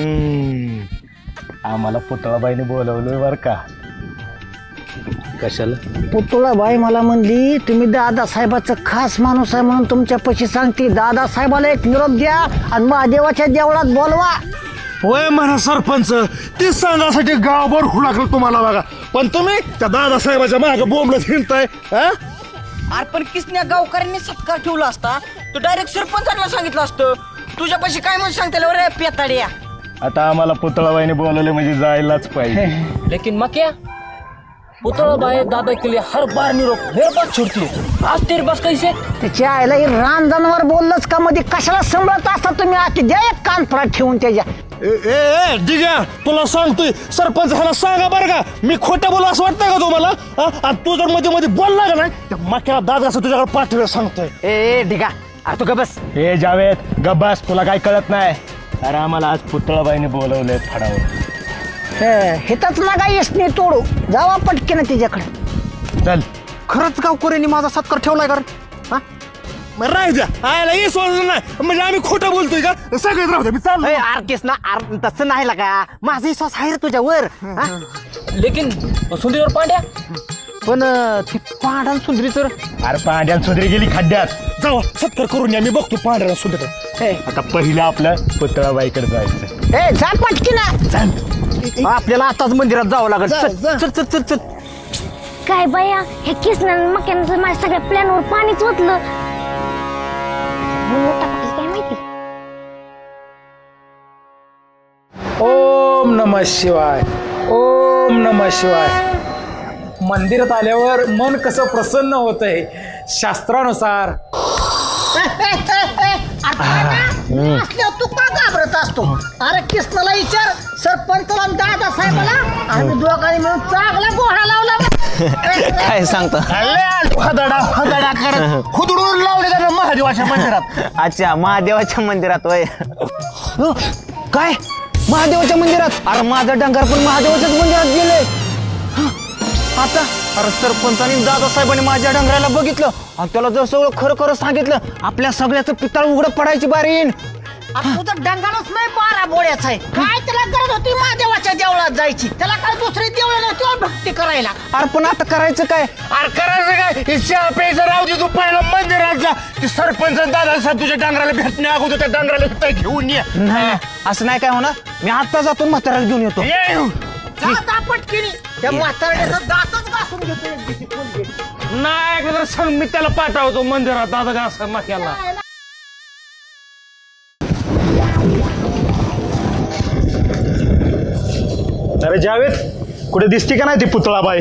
Speaker 8: आम्हाला पुतळाबाईने बोलवलंय बर का. कशाला?
Speaker 3: पुतळाबाई मला म्हणली तुम्ही दादासाहेबाचं खास माणूस आहे म्हणून तुमच्या पैसे सांगते. दादासाहेबाला एक निरोप द्या आणि महादेवाच्या देवळात बोलवा.
Speaker 8: होय म्हणा सरपंच, ते सांगण्यासाठी गावभर हुडाकलं तुम्हाला बघा, पण तुम्ही त्या दादासाहेबाच्या मागे बोंबलत हिंडताय.
Speaker 10: अरे पण किसन्या गावकऱ्यांनी सत्कार ठेवला असता तू डायरेक्ट सरपंचांना सांगितलं असतं. तुझ्या पैसे काय म्हणून सांगते रे पेताड्या.
Speaker 8: आता आम्हाला पुतळाबाईने बोलवले म्हणजे जायलाच पाहिजे.
Speaker 12: लेकिन मग क्या
Speaker 10: पुतळाबाई दादा के लिए हर बार निरोप मेरे पास छोड़ती है, आज तेरे पास कैसे?
Speaker 3: त्याच्या आईला हे रान जनावर बोललंच का मध्ये कशाला सांभाळत असता तुम्ही आखी द्या एक कानफडात ठेवून त्याच्या.
Speaker 8: ए दिग्या, तुला सांगतोय सरपंच ह्याला सांगा बरं का, मी खोटं बोलू असं वाटतंय का तुम्हाला? आणि तू जर मध्ये मध्ये बोलला का नाही त्या मक्याला दाद असं तुझ्याकडे पाठवलं सांगतोय.
Speaker 10: ए ढिगा तू का बस.
Speaker 8: ए जावेद गब्बास, तुला काय कळत नाही? अरे आम्हाला आज पुतळाबाईने बोलवलंय फडावर.
Speaker 3: हेच ना काय येस नाही तोडू जावा पटकेन तिच्याकडे.
Speaker 8: चल.
Speaker 2: खरंच गावकऱ्यांनी माझा सत्कार ठेवलाय कारण
Speaker 8: राहू द्या, आयला हे सोडलं नाही म्हणजे आम्ही खोटं बोलतोय का? सगळेच राहू द्या, मी चाललो.
Speaker 10: आरकेस ना तसं नाही का, माझा विश्वास आहे रे तुझ्यावर. लेकिन सुंदरीवर पांड्या पण ती पांढरा सुंदरी तर.
Speaker 8: अरे पांड्यान सुंदरी गेली खड्ड्यात. जाऊ सत्कार करून या, मी बघतो पांढऱ्याला सुंदर. आता पहिलं आपलं पुतळाबाईकडे जायचं.
Speaker 3: ए जा पटकीन.
Speaker 10: आपल्याला आताच मंदिरात जावं लागेल. चल चल चल चल.
Speaker 5: काय बाया हे किसनानं मक्यानं माझ्या सगळ्या प्लॅनवर पाणीच ओतलं. मोठा पाटील काय माहिती.
Speaker 4: ओम नमः शिवाय, ओम नमः शिवाय. मंदिरात आल्यावर मन कसं प्रसन्न होतंय शास्त्रानुसार.
Speaker 3: तू का घाबरत असतो? अरे कृष्णाला विचार, सरपंचाला दादा साहेबाला आम्ही दोघांनी मिळून चांगला गोळा लावला.
Speaker 2: काय सांगता?
Speaker 8: हदडा करत खुदडून लावले का महादेवाच्या मंदिरात?
Speaker 2: अच्छा, महादेवाच्या मंदिरात वय. काय महादेवाच्या मंदिरात? अरे माझा डंगर पण महादेवाच्याच मंदिरात गेले. आता अरे सरपंचानी दादासाहेबांनी माझ्या डंगराला बघितलं आणि त्याला जर सगळं खरं खरं सांगितलं आपल्या सगळ्याचं पितळ उघडं पडायची बारी येईन.
Speaker 3: तुझा डंगानच नाही 12 बोळ्याचा आहे. काय त्याला गरज होती महादेवाच्या देवळात जायची? त्याला काय दुसरी देवळ नव्हती भक्ती करायला?
Speaker 2: अरे पण आता करायचं काय?
Speaker 8: अरे करायचं काय? चहा प्यायचं राहू दे, तू पहिला मंदिरात जा. ते सरपंच दादासाहेब तुझ्या डंगराला भेटण्या अगोदर त्या डंगराला भेट घेऊन ये.
Speaker 2: नाही असं नाही काय होणार. मी आता जातो म्हाताऱ्याला घेऊन येतो.
Speaker 3: पटकिनी त्या म्हाताऱ्याचा दातच घासून घेतो.
Speaker 8: नाही सांग, मी त्याला पाठवतो मंदिरात दादा घास मक्याला. अरे जावेद, कुठे दिसते का नाही ती पुतळाबाई?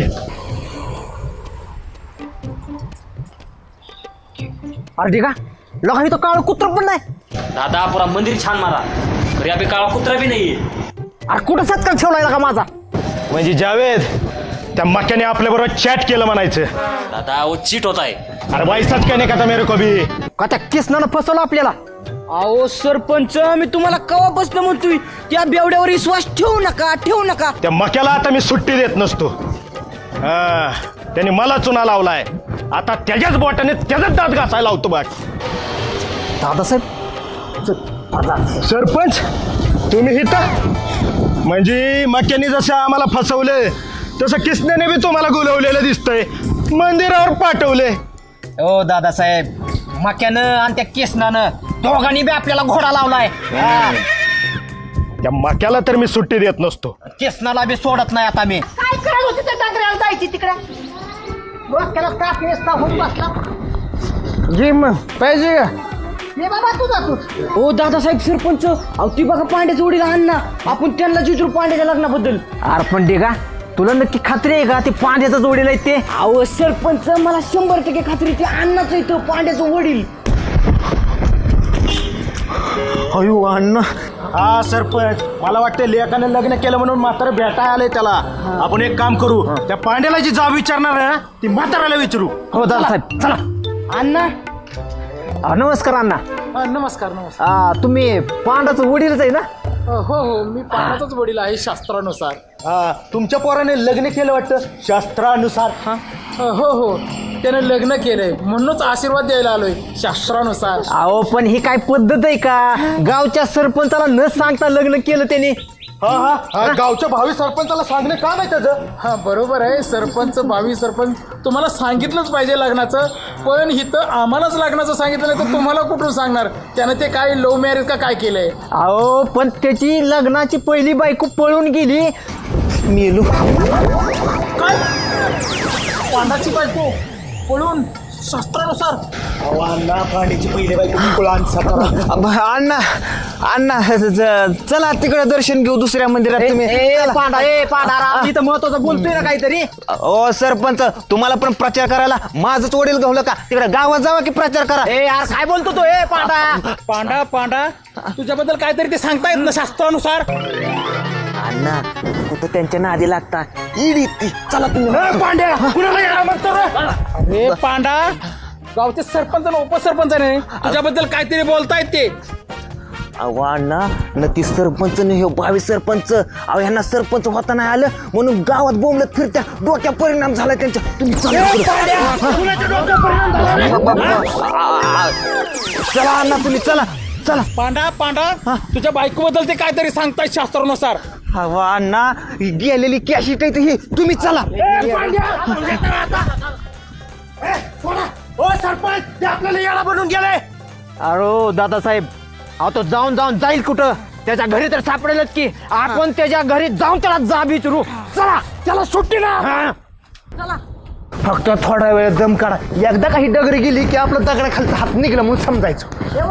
Speaker 10: अरे ढिगा लगा इथं काळ कुत्र पण नाही.
Speaker 12: दादा पुरा मंदिर छान मारा, घरी आपली काळा कुत्रा बी नाहीये.
Speaker 10: अरे कुठं सत्कार ठेवलाय का माझा?
Speaker 8: म्हणजे जावेद त्या मक्याने आपल्या बरोबर चॅट केलं म्हणायचं.
Speaker 12: दादा वो चीट होत आहे.
Speaker 8: अरे बाई सच काय नाही का मेरे को भी
Speaker 10: का त्या किसनानं फसवलं आपल्याला? अहो सरपंच, मी तुम्हाला कवा बसलं म्हणतोय त्या बेवड्यावर विश्वास ठेवू नका.
Speaker 8: त्या मक्याला आता मी सुट्टी देत नसतो. त्याने मला चुना लावलाय, आता त्याच्याच बोटाने त्याचाच दात घासायला लावतो बघ.
Speaker 10: दादासाहेब
Speaker 8: सरपंच तुम्ही इथं म्हणजे मक्याने जसं आम्हाला फसवले तसं किसण्याने बी तुम्हाला गुलवलेलं दिसतंय, मंदिरावर पाठवले.
Speaker 10: ओ दादासाहेब, मक्यानं आणि त्या किसनानं दोघांनी बी आपल्याला घोडा लावलाय.
Speaker 8: त्या मक्याला तर मी सुट्टी देत नसतो,
Speaker 10: किसनाला बी सोडत नाही. आता मी
Speaker 3: काय करत होती त्या डंगराला जायची तिकडे? डोक्याला काप नेसता होऊन बसला.
Speaker 10: जे मग पाहिजे का?
Speaker 3: ये बाबा तू जातोस.
Speaker 10: ओ दादासाहेब सरपंच, अहो ती बघा पांड्या जोडीला आण ना, आपण त्यांना जिजू पांड्याच्या लग्नाबद्दल. अरे पण ढिगा तुला नक्की खात्री आहे का ते पांड्याचं जोडीला आहे ते? अहो सरपंच, मला 100% खात्री ते अण्णाच येतो, पांड्याचं वडील.
Speaker 8: अयो अण्णा. हा सरपंच, मला वाटतं लेकाने लग्न केलं म्हणून म्हातारा भेटायला आले त्याला. आपण एक काम करू, त्या पांड्याला जी जाब विचारणार आहे ना ती म्हाताऱ्याला विचारू.
Speaker 10: हो दादासाहेब चला. अण्णा नमस्कार. अण्णा
Speaker 4: नमस्कार. नमस्कार.
Speaker 10: तुम्ही पांडाचं वडीलच आहे ना?
Speaker 4: हो, मी पाण्याचाच वडील आहे शास्त्रानुसार.
Speaker 8: हा, तुमच्या पोराने लग्न केलं वाटतं शास्त्रानुसार.
Speaker 4: हो, त्यानं लग्न केलंय म्हणूनच आशीर्वाद द्यायला आलोय शास्त्रानुसार.
Speaker 10: अहो पण ही काय पद्धत आहे का? गावच्या सरपंचाला न सांगता लग्न केलं त्याने.
Speaker 8: हा, गावच्या भावी सरपंचाला सांगणे काम आहे त्याचं.
Speaker 4: हा बरोबर आहे. सरपंच, भावी सरपंच तुम्हाला सांगितलंच पाहिजे लग्नाचं, पण इथं आम्हालाच लग्नाचं सांगितलं नाही तर तुम्हाला कुठून सांगणार? त्यानं ते काय लव्ह मॅरेज का काय केलंय?
Speaker 10: अहो पण त्याची लग्नाची पहिली बायको पळून गेली.
Speaker 2: मेलू
Speaker 4: काय? पांडाची बायको पळून?
Speaker 7: शास्त्रानुसार
Speaker 2: अण्णा पांड्याची पहिली बायको बिकुळ आणि सातारा. अण्णा चला तिकडे दर्शन घेऊ दुसऱ्या मंदिरात तुम्ही.
Speaker 10: इथं महत्वाचं बोलतोय ना काहीतरी.
Speaker 2: ओ सरपंच तुम्हाला पण प्रचार करायला माझंच वडील घावलं का? तिकडे गावात जावा की प्रचार करा.
Speaker 10: यार काय बोलतो तो पांडा
Speaker 4: पांडा तुझ्याबद्दल काहीतरी ते सांगता येत ना शास्त्रानुसार.
Speaker 2: अण्णा कुठं त्यांच्या नादी लागता इडी ती. चला तुम्ही.
Speaker 4: पांड्या कुणाला यायला म्हणतो रे? अरे पांडा गावचे सरपंच आणि उपसरपंचाने तुझ्याबद्दल काहीतरी बोलतायत ते.
Speaker 2: अहो अण्णा नक्की सरपंच नाही हो 22 सरपंच. अहो ह्यांना सरपंच होता नाही आलं म्हणून गावात बोंबलत फिरत्या. डोक्या परिणाम झाला त्यांच्या. तुम्ही चला अण्णा तुम्ही चला.
Speaker 4: पांडा तुझ्या बायकोबद्दल ते काहीतरी सांगतायत शास्त्रानुसार.
Speaker 2: अहो अण्णा गेलेली कॅशिट आहे ही. तुम्ही चला.
Speaker 7: सरपंच ते आपल्याला याला बनून गेले.
Speaker 10: अरे दादासाहेब अहो तो जाऊन जाईल कुठं? त्याच्या घरी तर सापडेलच की. आपण त्याच्या घरी जाऊन त्याला जा विचारू.
Speaker 7: चला त्याला सुट्टी ना.
Speaker 2: फक्त थोडा वेळ दम काढा. एकदा काही डगरी गेली की आपलं दगडाखालचा हात निघलं म्हणून समजायचं.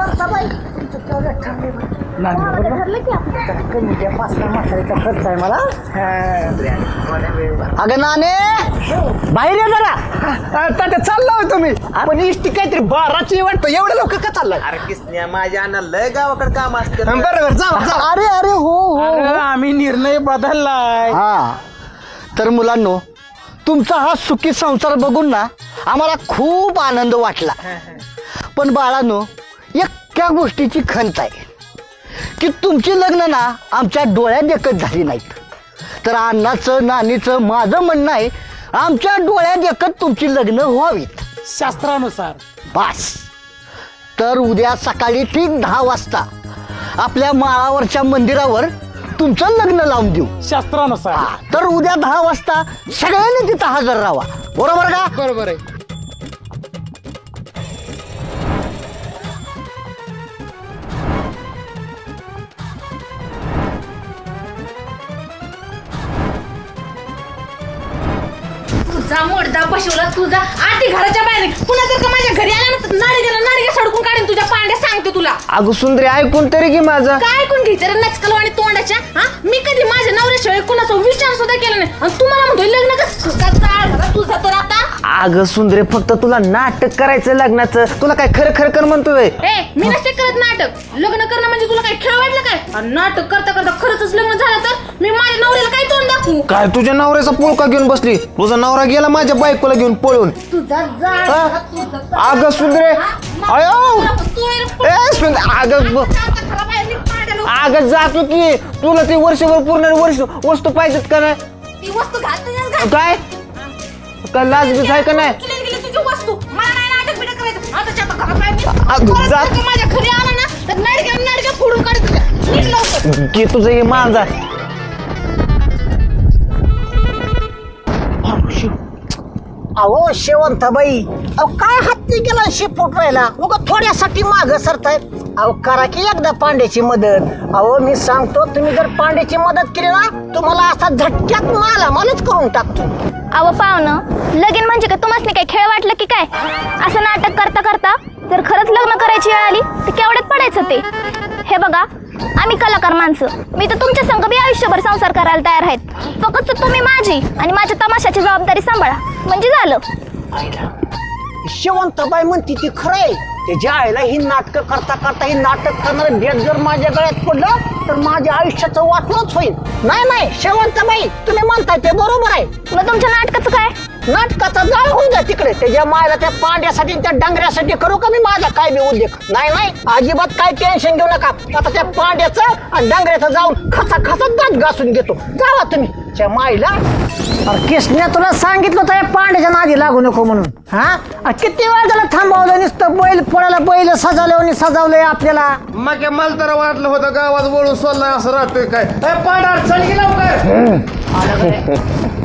Speaker 3: अगं नाने बाहेर ये जरा.
Speaker 2: तात्या चालला तुम्ही पण इष्टी काहीतरी 12ची वाटतं. एवढं लोक का चाललाय? अरे किसन्या माझ्या अण्णा लय गावाकडे काम असते. बरोबर जा.
Speaker 3: अरे हो
Speaker 4: अरे आम्ही निर्णय बदललाय.
Speaker 3: हा तर मुलांनो तुमचा हा सुखी संसार बघून ना आम्हाला खूप आनंद वाटला. पण बाळांनो एका गोष्टीची खंत आहे की तुमची लग्न ना आमच्या डोळ्यात देखत झाली नाहीत. तर अण्णाचं नानीचं माझं म्हणणं आहे आमच्या डोळ्यात देखत तुमची लग्न व्हावीत
Speaker 4: शास्त्रानुसार.
Speaker 3: बस तर उद्या सकाळी ठीक 10 वाजता आपल्या माळावरच्या मंदिरावर तुमचं लग्न लावून देऊ
Speaker 4: शास्त्रानुसार.
Speaker 3: तर उद्या 10 वाजता सगळ्यांनी तिथं हजर राहा. बरोबर का?
Speaker 4: बरोबर आहे.
Speaker 6: तुझा मोडदा बसवला तुझा आधी घराच्या बाहेर पुन्हा जर का माझ्या घरी आला ना नाडगे सडकून काढेन तुझ्या पांड्या सांगते तुला.
Speaker 2: अगं सुंदरी ऐकून तरी की माझं.
Speaker 6: काय ऐकून घ्यायचं रे नचकल आणि तोंडाच्या. मी कधी माझ्या नवऱ्याशिवाय कुणाचा विचार सुद्धा केला नाही आणि तुम्हाला म्हणतोय लग्न कसं तुझा तर आता.
Speaker 2: अगं सुंदरे फक्त तुला नाटक करायचं लग्नाचं. तुला काय खरं कर म्हणतोय.
Speaker 6: मी नसते करत नाटक. लग्न करणं म्हणजे तुला काय खेळ वाटलं काय? आणि नाटक करता करता खरंच लग्न झालं तर मी माझ्या नवऱ्याला काय तोंड दाखवू?
Speaker 2: काय तुझ्या नवऱ्याचा पुळका घेऊन बसली? तुझा नवरा गेला माझ्या बायकोला घेऊन पळून. अगं सुंदरे अगं जातो की. तुला ते वर्षभर पूर्ण वस्तू पाहिजेत का नाही?
Speaker 6: ती वस्तू घाल
Speaker 2: काय काय लाज बीज आहे का नाही?
Speaker 6: तुझी वस्तू मला नाही नाटक बिटक करायचं. आता माझ्या घरी आला ना तर नाडक्या फोडून काढ.
Speaker 2: की तुझं हे मांजा.
Speaker 3: अहो शेवंताबाई अहो काय हत्ती गेला शिपूट राहिला उगा थोड्यासाठी मागं सरताय. अहो करा की एकदा पांड्याची मदत. अहो मी सांगतो तुम्ही जर पांड्याची मदत केली ना तुम्हाला असा झटक्यात मालामालच करून टाकतो.
Speaker 5: अहो पाहुणं लगीन म्हणजे का तुम्हाला काही खेळ वाटलं की काय? असं नाटक करता करता जर खरंच लग्न करायची वेळ आली तर केवढ्यात पडायचं ते. हे बघा आम्ही कलाकार माणसं. मी तर तुमच्या संग बी आयुष्यभर संसार करायला तयार आहेत. फक्त तुम्ही माझी आणि माझ्या तमाशाची जबाबदारी सांभाळा म्हणजे झालं.
Speaker 3: शेवंताबाई म्हणती ती खरंय. त्याच्या आईला ही नाटक करता करता ही नाटक करणार भेट जर माझ्या गळ्यात पडलं तर माझ्या आयुष्याचं वाटणंच होईल. नाही शेवंताबाई तुम्ही म्हणताय ते बरोबर आहे.
Speaker 5: मग तुमच्या नाटकाचं काय?
Speaker 3: नाटकाचा जाळ होऊन द्या तिकडे. त्याच्या मायला त्या पांड्यासाठी त्या डांगऱ्यासाठी करू का मी माझा काय बी उद्योग? नाही अजिबात काय टेन्शन घेऊ नका. आता त्या पांड्याचं आणि डांगऱ्याचं जाऊन खसा दात घासून घेतो. जावा तुम्ही त्या मायला. कृष्णा तुला सांगितलं होतं या पांड्याच्या नादी लागू नको म्हणून. किती वेळ त्याला थांबवलं नुसतं बैल पोळाला बैल सजवलंय आपल्याला.
Speaker 8: मग मला तर वाटलं होतं गावात बोलून सोडलाय असं राहतोय काय. पांढर चल की लवकर.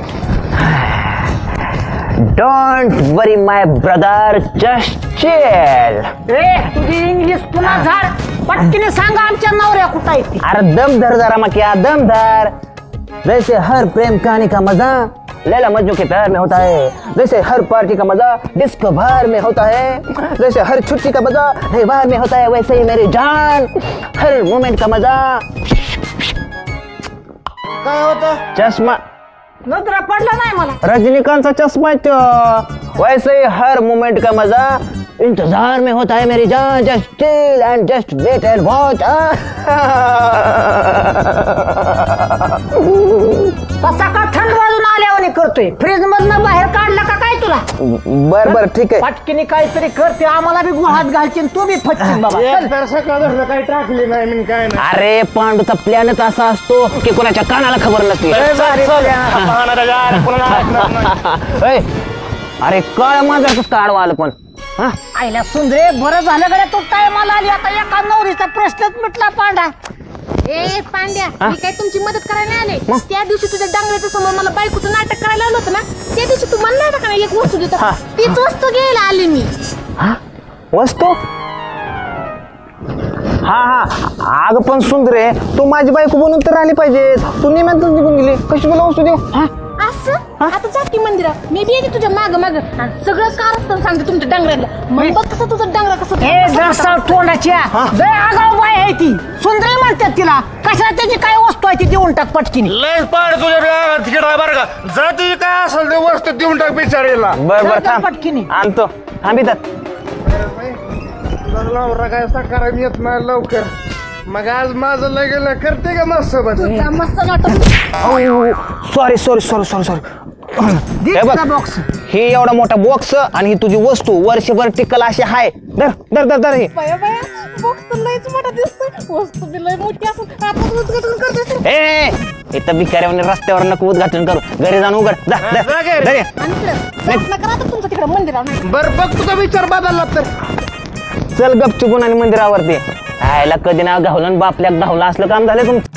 Speaker 2: Don't worry my brother just chill.
Speaker 3: तुझी इंग्लिश पुन्हा झाड. पटकीने सांगा आमच्या नवऱ्या कुठं आहे.
Speaker 2: अरे दम धर जरा मग क्या दम धर. जैसे हर प्रेम कहानी का मजा
Speaker 10: लैला मजनू के प्यार में होता है, जैसे हर पार्टी का मजा डिस्को बार में होता है, जैसे हर छुट्टी का मजा रविवार में होता है, वैसे ही मेरी जान हर मोमेंट का मजा।
Speaker 8: काय होतं?
Speaker 10: चष्मा
Speaker 3: नजरा पडला नाही मला.
Speaker 10: रजनीकांतचा चष्मा तो, वैसे ही हर मोमेंट का मजा इंतजार में होता है मेरी जान, just chill and just wait and watch.
Speaker 3: तसा का थंड वाजून आल्यावानी करतोय, फ्रीज मधनं बाहेर काढला का काय तुला?
Speaker 10: बर बर ठीक आहे.
Speaker 3: पटकीने काहीतरी करते, आम्हाला बी गुहात घालशील, तू बी फटशील बाबा. चल.
Speaker 8: काही टाकली नाही मी काय नाही.
Speaker 10: अरे पांडूचा प्लॅनच असा असतो की कोणाच्या कानाला खबर नसते. ए, अरे कळ माझं कसं आडवा आलं पण.
Speaker 3: आईला सुंदरे, बरं झालं गड्या तू टायमाला आली. आता एका नवरीचा प्रश्नच मिटला पांडा.
Speaker 6: ए पांड्या, मी काय तुमची मदत करायला आले. त्या दिवशी तुझ्या डांगऱ्याच्या समोर मला बायकोचं नाटक करायला आलं होतं ना, त्या दिवशी तू म्हणला होता का एक वस्तू देतो, तीच वस्तू घ्यायला आले मी.
Speaker 10: वस्तू? हा हा, अगं पण सुंदरे, तू माझी बायको बनून तर आली पाहिजे. तू निमंत्रण निघून गेली, कशी मला वस्तू देऊ?
Speaker 6: असं आता जा की मंदिरात, मी बी येते तुझ्या माग माग आणि सगळं कारस्थान सांगते तुमच्या डांगऱ्याला. मग बघ कसं तुझं डांगरा कसं.
Speaker 3: ए जसा तोंडाच्या लय आगाऊ बाय आहे ती. सुंदरी म्हणतात तिला. कशाला त्याची काय वस्तू आहे ती देऊन टाक पटकीने.
Speaker 8: लय पाड तुझ्या तिकीट आहे बरं का. जा तुझी काय असेल ते वस्तू देऊन टाक बिचारीला.
Speaker 10: बर बर थांब,
Speaker 3: पटकीने
Speaker 10: आणतो. थांबितात
Speaker 8: तुला नवरा काय सकाळ येत नाही लवकर, मग आज माझं लगेल करते का मस्त सोबत.
Speaker 6: मस्त नाटक.
Speaker 10: Sorry sorry sorry sorry sorry. हे बघ,
Speaker 3: बॉक्स
Speaker 10: ही एवढा मोठा बॉक्स आणि ही तुझी वस्तू वर्षभर टिकल अशी आहे. दर दर दर दर. हे
Speaker 6: बाया बाया, बॉक्स तर लयच मोठा दिसतोय, वस्तू बी लय मोठी असून आपण उद्घाटन करतेस.
Speaker 10: ए, इथं भिकाऱ्याने रस्त्यावर नको उद्घाटन करू, घरी जाऊन उघड. जा जा, जा रे.
Speaker 6: करा तर तुमचं तिकडे मंदिरावर.
Speaker 8: बरं बघ तुझा विचार बदलला तर.
Speaker 10: चल गपचुपून आणि मंदिरावरती. आयला कधी ना घावलं बापल्या घावलं असलं काम झालं तुमचं.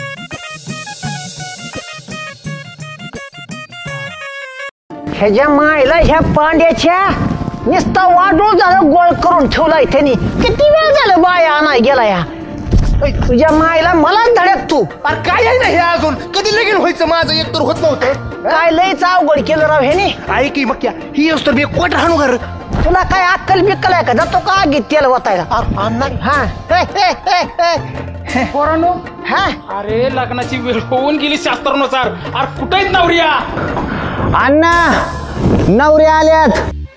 Speaker 3: ह्याच्या मायला ह्या पांड्याच्या नुसता वाढून झालं, गोळ करून ठेवलाय त्यांनी. किती वेळ झालं बाया आणाय गेला या. तुझ्या मायला मला धडक तू.
Speaker 8: अरे काय आहे ना हे अजून कधी लगीन व्हायचं माझं एक तर होत नव्हतं.
Speaker 3: काय लयच अवघड केलं राव ह्याने.
Speaker 8: आई की मग क्या ही असतो मी कोट हाणू घर.
Speaker 3: तुला काय अक्कल बिक्कल आहे का? जातो का आगीत तेल वतायला?
Speaker 4: पोरांनो,
Speaker 3: हा
Speaker 4: अरे लग्नाची वेळ होऊन गेली शास्त्रानुसार. अरे कुठे आहेत नवऱ्या?
Speaker 10: अण्णा, नवरे आल्यात.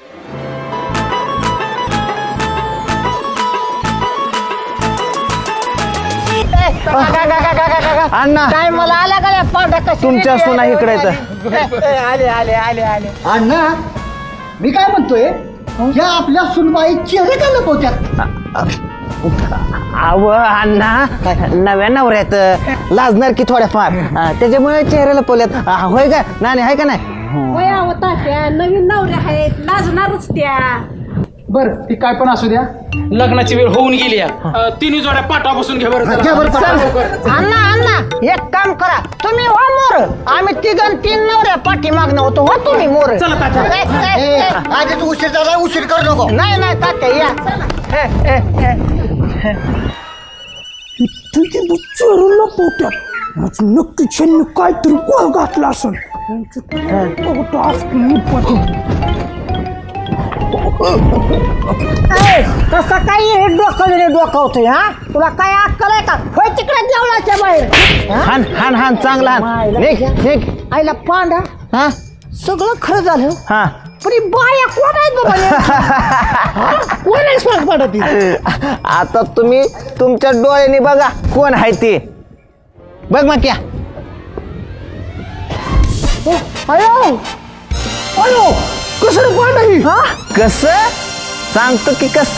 Speaker 10: अण्णा,
Speaker 3: काय मला आला का पांढरा कशी
Speaker 10: तुमच्या सुना इकडे येतं.
Speaker 3: आले आले आले आले.
Speaker 7: अण्णा, मी काय म्हणतोय, या आपल्या सुनबाई चेहरे का लपवत्यात?
Speaker 10: अव अण्णा, नव्या नवऱ्यात लाजणार की थोड्याफार, त्याच्यामुळे चेहऱ्याला पोल्यात. होय का नानी, आहे का नाही?
Speaker 6: वया होता त्या नवीन नवऱ्या आहेत, लाजणारच त्या.
Speaker 4: बर ती काय पण असू द्या, लग्नाची वेळ होऊन गेली. तिन्ही जोड्या पाठवा बसून घ्या बरं.
Speaker 3: अण्णा अण्णा, एक काम करा, तुम्ही हो मोर, आम्ही तिघं तीन नवऱ्या पाठी मागणं होतो. हो तुम्ही मोर.
Speaker 7: आधी तू उशीर झाला, उशीर करू नको.
Speaker 3: नाही नाही तात्या या.
Speaker 7: तुझी चोरून लपवत्यात. नक्की त्यांनी काहीतरी गोळ घातला असेल.
Speaker 3: कसं काही हे डोकावतोय हा? तुला काय अक्कल आहे का? होय तिकडे देवळाच्या बाहेर.
Speaker 10: हान हान हान, चांगला हान.
Speaker 3: आईला पांडा,
Speaker 10: हा
Speaker 3: सगळं खरं झालं.
Speaker 10: हा,
Speaker 3: पण ही बाया कोण आहेत बाबा? कोण आहे फरक पडत?
Speaker 10: आता तुम्ही तुमच्या डोळ्याने बघा कोण आहे ते. बघ मग क्या.
Speaker 3: अयो अयो,
Speaker 7: कसं पांडा ही?
Speaker 3: हा
Speaker 10: कस सांगतो की कस.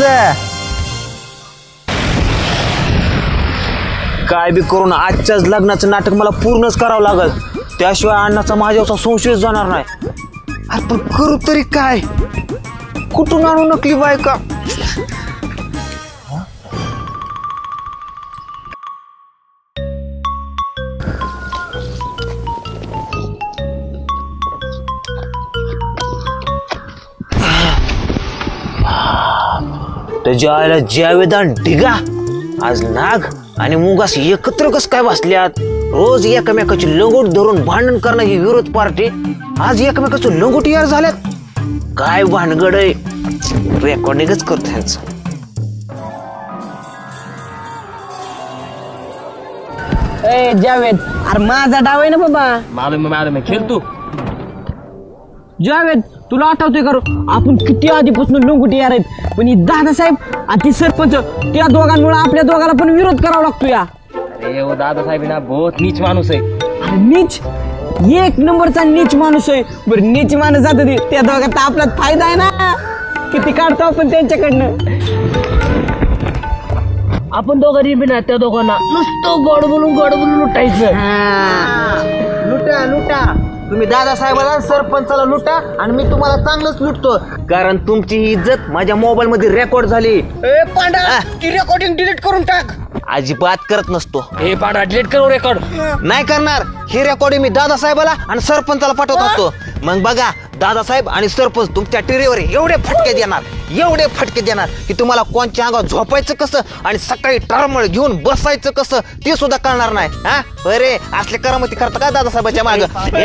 Speaker 10: काय बी करून आजच्याच लग्नाचं नाटक मला पूर्णच करावं लागल, त्याशिवाय अण्णाचा माझ्यावरचा संशय जाणार नाही.
Speaker 2: आपण करू तरी काय? कुठून आणू नकली बायका?
Speaker 10: त्याच्या आईला जावेद आणि ढिगा आज नाग आणि मुगास एकत्र कस काय बसल्यात.
Speaker 2: रोज एकमेकाची लंगोट धरून भांडण करणं ही विरोध पार्टी आज एकमेकाचं लंगोट यार झाल्यात. काय भानगड आहे, रेकॉर्डिंगच करतो ह्यांचं.
Speaker 10: ए जावेद, अरे माझा डाव आहे ना बाबा.
Speaker 12: मालूम खेळ तू.
Speaker 10: जावेद, तुला आठवतोय करू आपण किती आधीपासून लंगोटी यार आहेत, पण ही दादासाहेब आणि ती सरपंच त्या दोघांमुळे आपल्या दोघांना पण विरोध करावा लागतो या.
Speaker 12: अरे ओ दादासाहेब ना बहुत नीच माणूस आहे.
Speaker 10: अरे नीच, एक नंबरचा नीच माणूस आहे. बरं नीच माणूस जात त्या दोघांचा आपलाच फायदा आहे ना, किती काढतो आपण त्यांच्याकडनं.
Speaker 12: आपण दोघांनी बी ना त्या दोघांना नुसतं गोड बोलून लुटायचं.
Speaker 2: लुटा लुटा, तुम्ही दादासाहेबाला सरपंचाला लुटा आणि मी तुम्हाला चांगलंच लुटतो, कारण तुमची ही इज्जत माझ्या मोबाईल मध्ये रेकॉर्ड झाली.
Speaker 10: पांडा, ती रेकॉर्डिंग डिलीट करून टाक.
Speaker 2: अजिबात करत नसतो.
Speaker 12: हे पाडा डिलीट करू रेकॉर्ड.
Speaker 2: नाही करणार. ही रेकॉर्डिंग मी दादासाहेबाला आणि सरपंचाला पाठवत असतो. मग बघा, दादासाहेब आणि सरपंच तुमच्या टिरीवर एवढे फटके देणार की तुम्हाला कोणच्या अंगावर झोपायचं कसं आणि सकाळी टरमळ घेऊन बसायचं कसं ते सुद्धा कळणार नाही. हा अरे, असले करामती करता का दादासाहेबाच्या माग?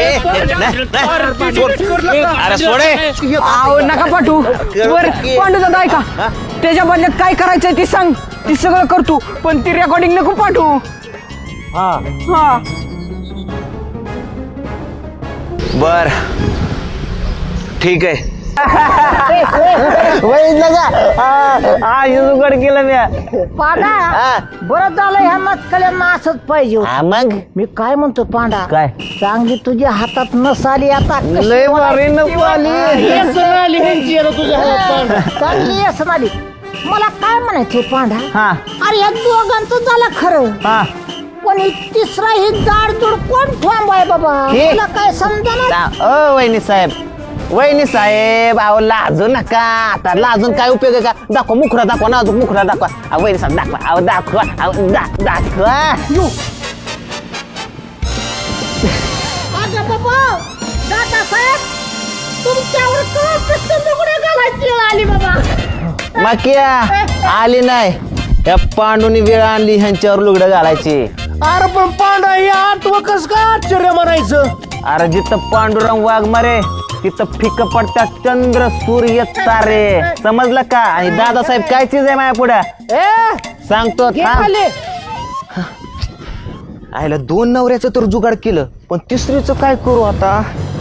Speaker 2: अरे सोडे,
Speaker 10: नका पाठवू. पांडू दादा ऐका, त्याच्या बदल्यात काय करायचंय ते सांग, ती सगळं करतो, पण ती रेकॉर्डिंग नको पाठवू. हा
Speaker 2: बर, ठीक आहे.
Speaker 10: जुगाड केलं मी.
Speaker 3: पांडा, बरं झालं ह्या मस्कल्यांना असंच पाहिजे.
Speaker 2: मग
Speaker 3: मी काय म्हणतो पांडा,
Speaker 2: काय
Speaker 3: चांगली तुझ्या हातात नसाली आता.
Speaker 2: लय भारी
Speaker 3: चांगली असं आली. मला काय म्हणायचं पांडा, अरे या दोघांचं झालं खरं, पण तिसरा ही जाडजूड कोण थांबाय बाबा, तुला काय समजा.
Speaker 2: वहिनी साहेब, अहो लाजू नका. आता लाजून काय उपयोग आहे का? दाखवा मुखरा, दाखवा ना, अजून मुखरा दाखवा. वहिनी साहेब दाखवा, अहो दाखवा, अहो दाखवा.
Speaker 3: अगं बाबा, दादासाहेब, तुमच्यावर दगडे घालायची वेळ आली बाबा.
Speaker 2: माकिया आली नाही, या पांडूनी वेळ आणली ह्यांच्यावर लुगडं घालायची.
Speaker 8: अरे पण पांडा हे आठवं कस काय आश्चर्य म्हणायचं.
Speaker 2: अरे जिथं पांडुरंग वाघमारे तिथं फिक पडत्या चंद्र सूर्य तारे, समजलं का? आणि दादासाहेब काय चीज आहे माझ्या पुढे सांगतो. आयला 2 नवऱ्याचं तर जुगाड केलं, पण तिसरीचं काय करू आता?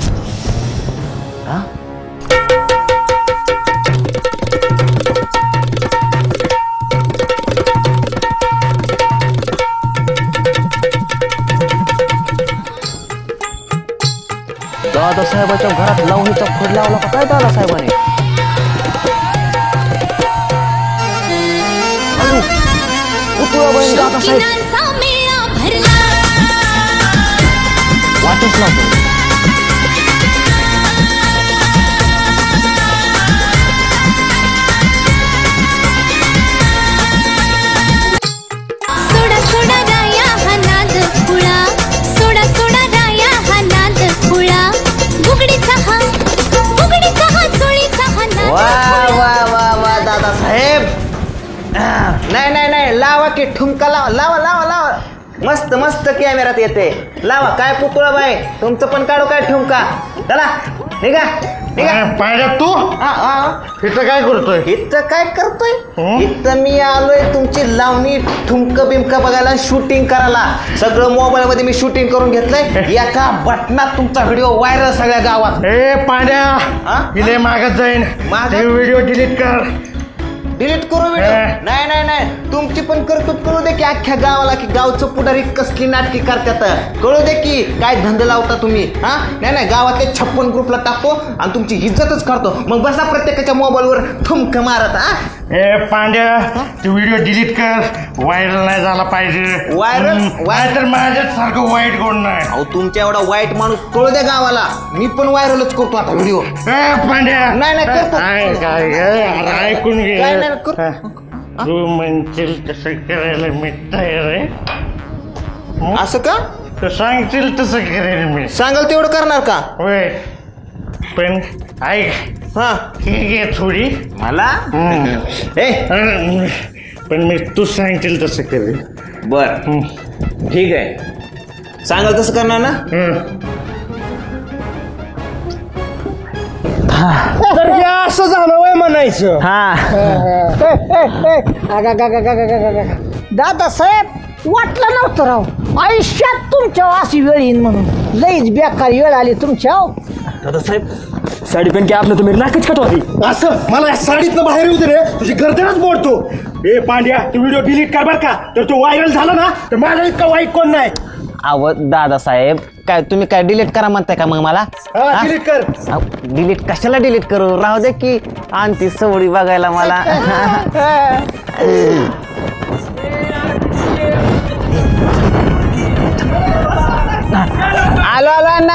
Speaker 2: दादासाहेबाच्या घरात लावणीचा फड लावला का काय दादासाहेबाने? दादासाहेब वाटच नव्हतं. दादासाहेब, नाही, लावा की ठुमका लावा. मस्त मस्त कॅमेऱ्यात येते. लावा. काय पुतळा बाई, तुमचं पण काढू काय ठुमका? चला निघा.
Speaker 8: पाहिजे तू इथं काय करतोय?
Speaker 2: इथं मी आलोय तुमची लावणी ठुमक बिमका बघायला, शूटिंग करायला. सगळं मोबाईल मध्ये मी शूटिंग करून घेतलंय. एका बटनात तुमचा व्हिडिओ व्हायरल सगळ्या गावात.
Speaker 8: ए पांड्या, इले मागत जाईन. व्हिडिओ डिलीट कर.
Speaker 2: डिलीट करू व्हिडिओ? नाही, तुमची पण करतूत कळू दे की अख्ख्या गावाला, की गावचं पुढारी कसली नाटकी करतात. कळू दे की काय धंदा लावता तुम्ही. नाही, गावातले 56 ग्रुपला टाकतो आणि तुमची इज्जतच करतो. मग बसा प्रत्येकाच्या मोबाईलवर ठुमक मारत.
Speaker 8: ए पांड्या, तू व्हिडिओ डिलीट कर. व्हायरल नाही झाला पाहिजे.
Speaker 2: व्हायरल
Speaker 8: तर माझ्याच सारखं वाईट कोण नाही.
Speaker 2: अहो, तुमच्या एवढा वाईट माणूस कळू द्या गावाला. मी पण व्हायरलच करतो आता व्हिडिओ.
Speaker 8: ए पांड्या,
Speaker 2: नाही करतो.
Speaker 8: ऐकून घे.
Speaker 2: काय नाही
Speaker 8: तू म्हणशील तसं करायला मी तयार आहे.
Speaker 2: असं का?
Speaker 8: तू सांगशील तसं करेल मी.
Speaker 2: सांगाल तेवढं करणार का?
Speaker 8: होय, पण ऐक, ठीक आहे थोडी
Speaker 2: मला.
Speaker 8: पण मी तू सांगशील तसं करेल.
Speaker 2: बर, ठीक आहे. सांगाल तसं करणार ना?
Speaker 7: तर हे असं झालं वय म्हणायचं.
Speaker 3: दादासाहेब वाटलं नव्हतं राव आयुष्यात तुमच्या अशी वेळ येईन म्हणून. लईच बेकार वेळ आली तुमच्या.
Speaker 12: दादासाहेब साडी पेन की आपलं तुम्ही नाकीच कटवाली.
Speaker 8: असं मला या साडीतनं बाहेर येऊ दे रे, तुझी गर्दनच मोडतो. ए पांड्या, तू व्हिडिओ डिलीट कर बर का, तर तो व्हायरल झाला ना तर माझा इतका वाईट कोण नाही.
Speaker 2: अहो दादासाहेब काय तुम्ही काय डिलीट करा म्हणताय का मग मला?
Speaker 8: डिलीट कर.
Speaker 2: डिलीट कशाला डिलीट करू, राहू दे की आणती सवडी बघायला मला. आलो आलो अण्णा.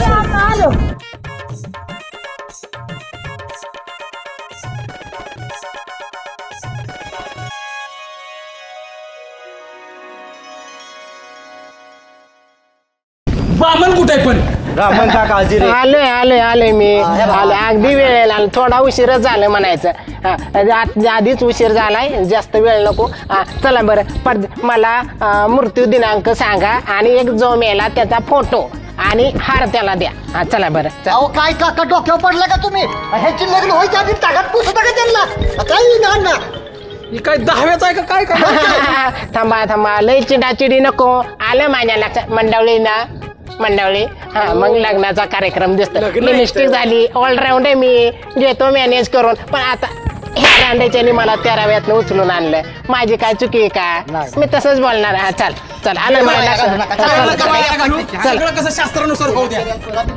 Speaker 4: बामन कुठे आहे पण?
Speaker 10: रामन काका हजर आहे.
Speaker 7: आलोय मी आलोय. अगदी वेळेला आलो. थोडा उशीरच झालं म्हणायचं. आधीच उशीर झालाय, जास्त वेळ नको. चला बरं मला मृत्यू दिनांक सांगा आणि एक जो मेला त्याचा फोटो आणि हार त्याला द्या. चला बरं.
Speaker 3: अहो काय काका डोक्यावर पडला का तुम्ही? ह्याची लग्न व्हायच्या आधी टाकात पुसू का त्यांना? काय ना
Speaker 4: ही काय दहाव्याच आहे का काय काय?
Speaker 7: थांबा लय चिडाचिडी नको. आलं माझ्या लक्षात. मंडवळी हा मग लग्नाचा कार्यक्रम दिसतो. मिस्टेक झाली. ऑलराऊंड आहे मी, घेतो मॅनेज करून. पण आता ह्या रांड्याच्याने मला 13व्यातनं उचलून आणलं. माझी काय चुकी आहे का? मी तसंच बोलणार. हा चल आलं माझ्या
Speaker 4: सगळं कसं शास्त्रानुसार होऊ द्या.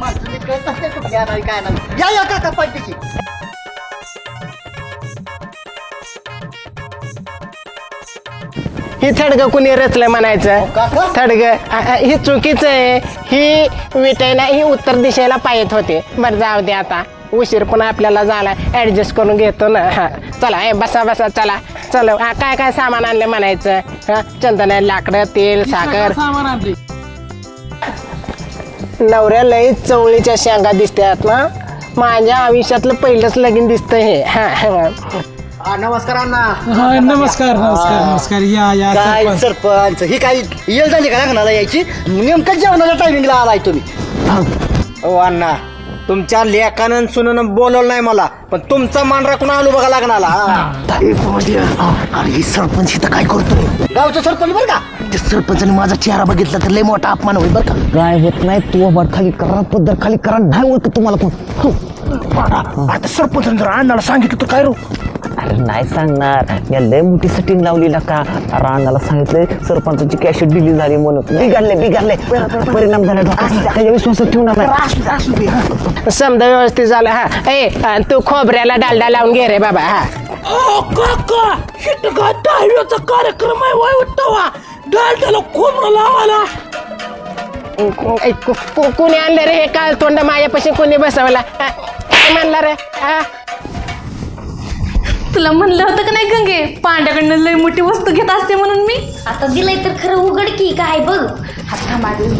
Speaker 3: या काका पाठीची.
Speaker 7: ही थडग कुणी रचलं म्हणायचं? थडग ही चुकीचं आहे. ही विटायला ही उत्तर दिशेला पाहत होते. बरं जाऊ दे आता, उशीर पण आपल्याला झाला. ऍडजस्ट करून घेतो ना. हा चला बसा चला. चलो काय सामान आणलं म्हणायचं? हा चंदन, लाकडं, तेल, साखर.
Speaker 4: सामान आणली.
Speaker 7: नवऱ्या लई चवळीच्या शेंगा दिसतात ना. माझ्या आयुष्यातलं पहिलंच लगीन दिसतं हे.
Speaker 10: नमस्कार अण्णा.
Speaker 4: नमस्कार या
Speaker 10: काय सरपंच ही काही येल झाली का लग्नाला यायची? नेमकं जेवणाच्या टायमिंगला आलाय तुम्ही. हो अण्णा, तुमच्या लेखानं सुननं बोलवलं नाही मला, पण तुमचा मान राखून आलो बघा लग्नाला.
Speaker 3: अरे सरपंच इथं काय करतोय?
Speaker 10: गावचं सरपंच बरं का.
Speaker 3: ते सरपंचाने माझा चेहरा बघितला तर लय मोठा अपमान होईल बरं का. काय होत नाही, तू बाट खाली करा, पद्धत खाली करा. नाही ओळखत तुम्हाला कोण.
Speaker 7: आता सरपंचाने जर अण्णाला सांगितलं तर काय रो?
Speaker 2: अरे नाही सांगणार, या लय मोठी सेटिंग लावली का. अरे अण्णाला सांगितलंय सरपंचाची कॅश डिलीट झाली म्हणून. बिघडले परिणाम झाला. त्याच्या विश्वासात ठेवणार नाही.
Speaker 7: समजा व्यवस्थित झालं. हा तू खोबऱ्याला डालडा लावून घे रे बाबा. हा
Speaker 3: काका हिट का दहाव्याचा कार्यक्रम आहे वय उठवा. डालड्याला खोबरं लावायला.
Speaker 7: कोणी आणलं रे हे काल तोंड माझ्यापाशी? कोणी बसवला? काय म्हणला रे?
Speaker 6: तुला म्हणलं होतं का नाही गंगे, पांड्याकडनं लय मोठी वस्तू घेत असते म्हणून मी.
Speaker 5: आता दिलंय तर खरं उघड की काय बघ.
Speaker 6: हात मागे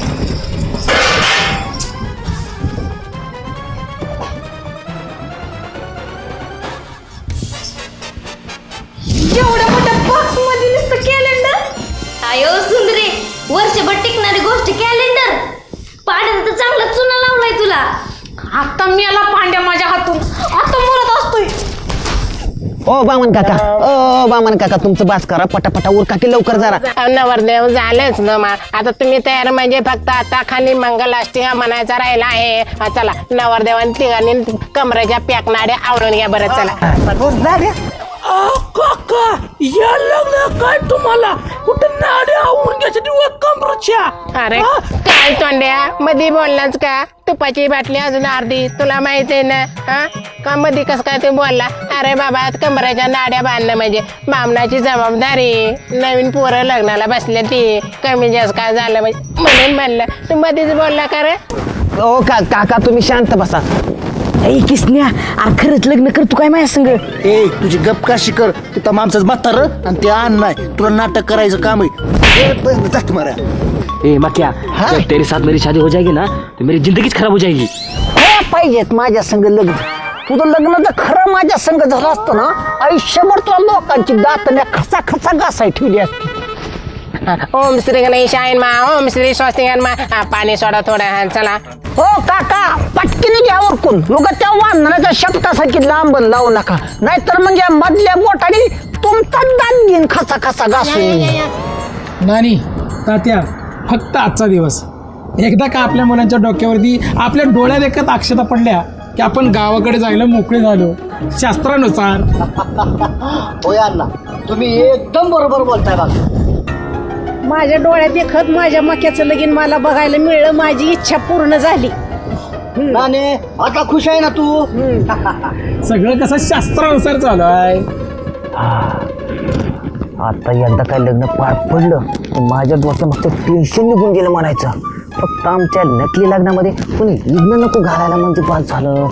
Speaker 6: एवढ्या मोठ्या बॉक्स मध्ये नुसतं कॅलेंडर.
Speaker 5: आयो सुंदरे, वर्षभर टिकणारी गोष्ट कॅलेंडर. पांड्याचा तर चांगला चुना लावलाय तुला.
Speaker 6: आता मी आला पांड्या माझ्या हातून. आता मरत असतोय.
Speaker 2: ओ बामन काका तुमचं बास करा. पटापटा उरका की लवकर जरा.
Speaker 7: नवरदेव झालेच ना मा. आता तुम्ही तयार म्हणजे फक्त आता खाली मंगलाष्टिका म्हणायचा राहिला आहे. चला नवरदेवाने तिघांनी कमरेच्या पॅकनाड्या आवळून घ्या बरं. चला
Speaker 3: काका या लग्न काय तुम्हाला कुठं नाड्या आवून घ्यायच्या कमरच्या?
Speaker 7: अरे काय तोंड्या मध्ये बोललाच का? तुपाची बाटली अजून अर्धी. तुला माहिती आहे ना? हा का मध्ये कस काय तू बोलला? अरे बाबा कमराच्या नाड्या बांधणं म्हणजे बामणाची जबाबदारी. नवीन पोरं लग्नाला बसले ती कमी जास्त काय झालं म्हणजे म्हणून म्हणलं. तू मध्येच बोलला का रे?
Speaker 2: ओ काका तुम्ही शांत बसा.
Speaker 3: ऐ किसन्या, अरे खरंच लग्न कर तू काय माझ्या संग.
Speaker 10: ए तुझी गप काशी कर. तिथं माणसाच म्हातार आणि ते अन्न नाही. तुला नाटक करायचं काम आहे. मारा
Speaker 12: ए मक्या, जब तेरे साथ मेरी शादी हो जाएगी ना तो मेरी जिंदगी खराब हो जाएगी.
Speaker 3: पाहिजेत माझ्या संग लग्न. तुझं लग्न जर खरं माझ्या संग झालं असतं ना, आयुष्यभर तुला लोकांची दातण्या खसा घासाय ठेवली असती.
Speaker 13: ओम श्री गणेशाय नमः ओम श्री स्वस्तिक नमः पाणी सोडा थोडं चला
Speaker 3: हो काका पटकीने घ्या ओरकून उगा त्या वानराच्या शब्दासाठी लांबन लावू नका नाहीतर म्हणजे मधल्या बोटाने तुमचा दात घेईन खसा खसा घासून.
Speaker 4: नानी तात्या फक्त आजचा दिवस एकदा का आपल्या मुलांच्या डोक्यावरती आपल्या डोळ्यात एकच अक्षता पडल्या की आपण गावाकडे जायला मोकळे झालो शास्त्रानुसार.
Speaker 10: होय अण्णा तुम्ही एकदम बरोबर बोलताय बघा.
Speaker 11: माझ्या डोळ्यात देखत माझ्या मक्याचं लगीन मला बघायला मिळलं माझी इच्छा पूर्ण झाली.
Speaker 10: नाने आता खुश आहे ना तू.
Speaker 4: सगळं कसं शास्त्रानुसार चालू आहे.
Speaker 3: आता एकदा काय लग्न पार पडलं तर माझ्या डोक्यात फक्त टेन्शन निघून गेलं म्हणायचं. फक्त आमच्या नकली लग्नामध्ये कोणी लग्न नको घालायला म्हणजे बाद झालं.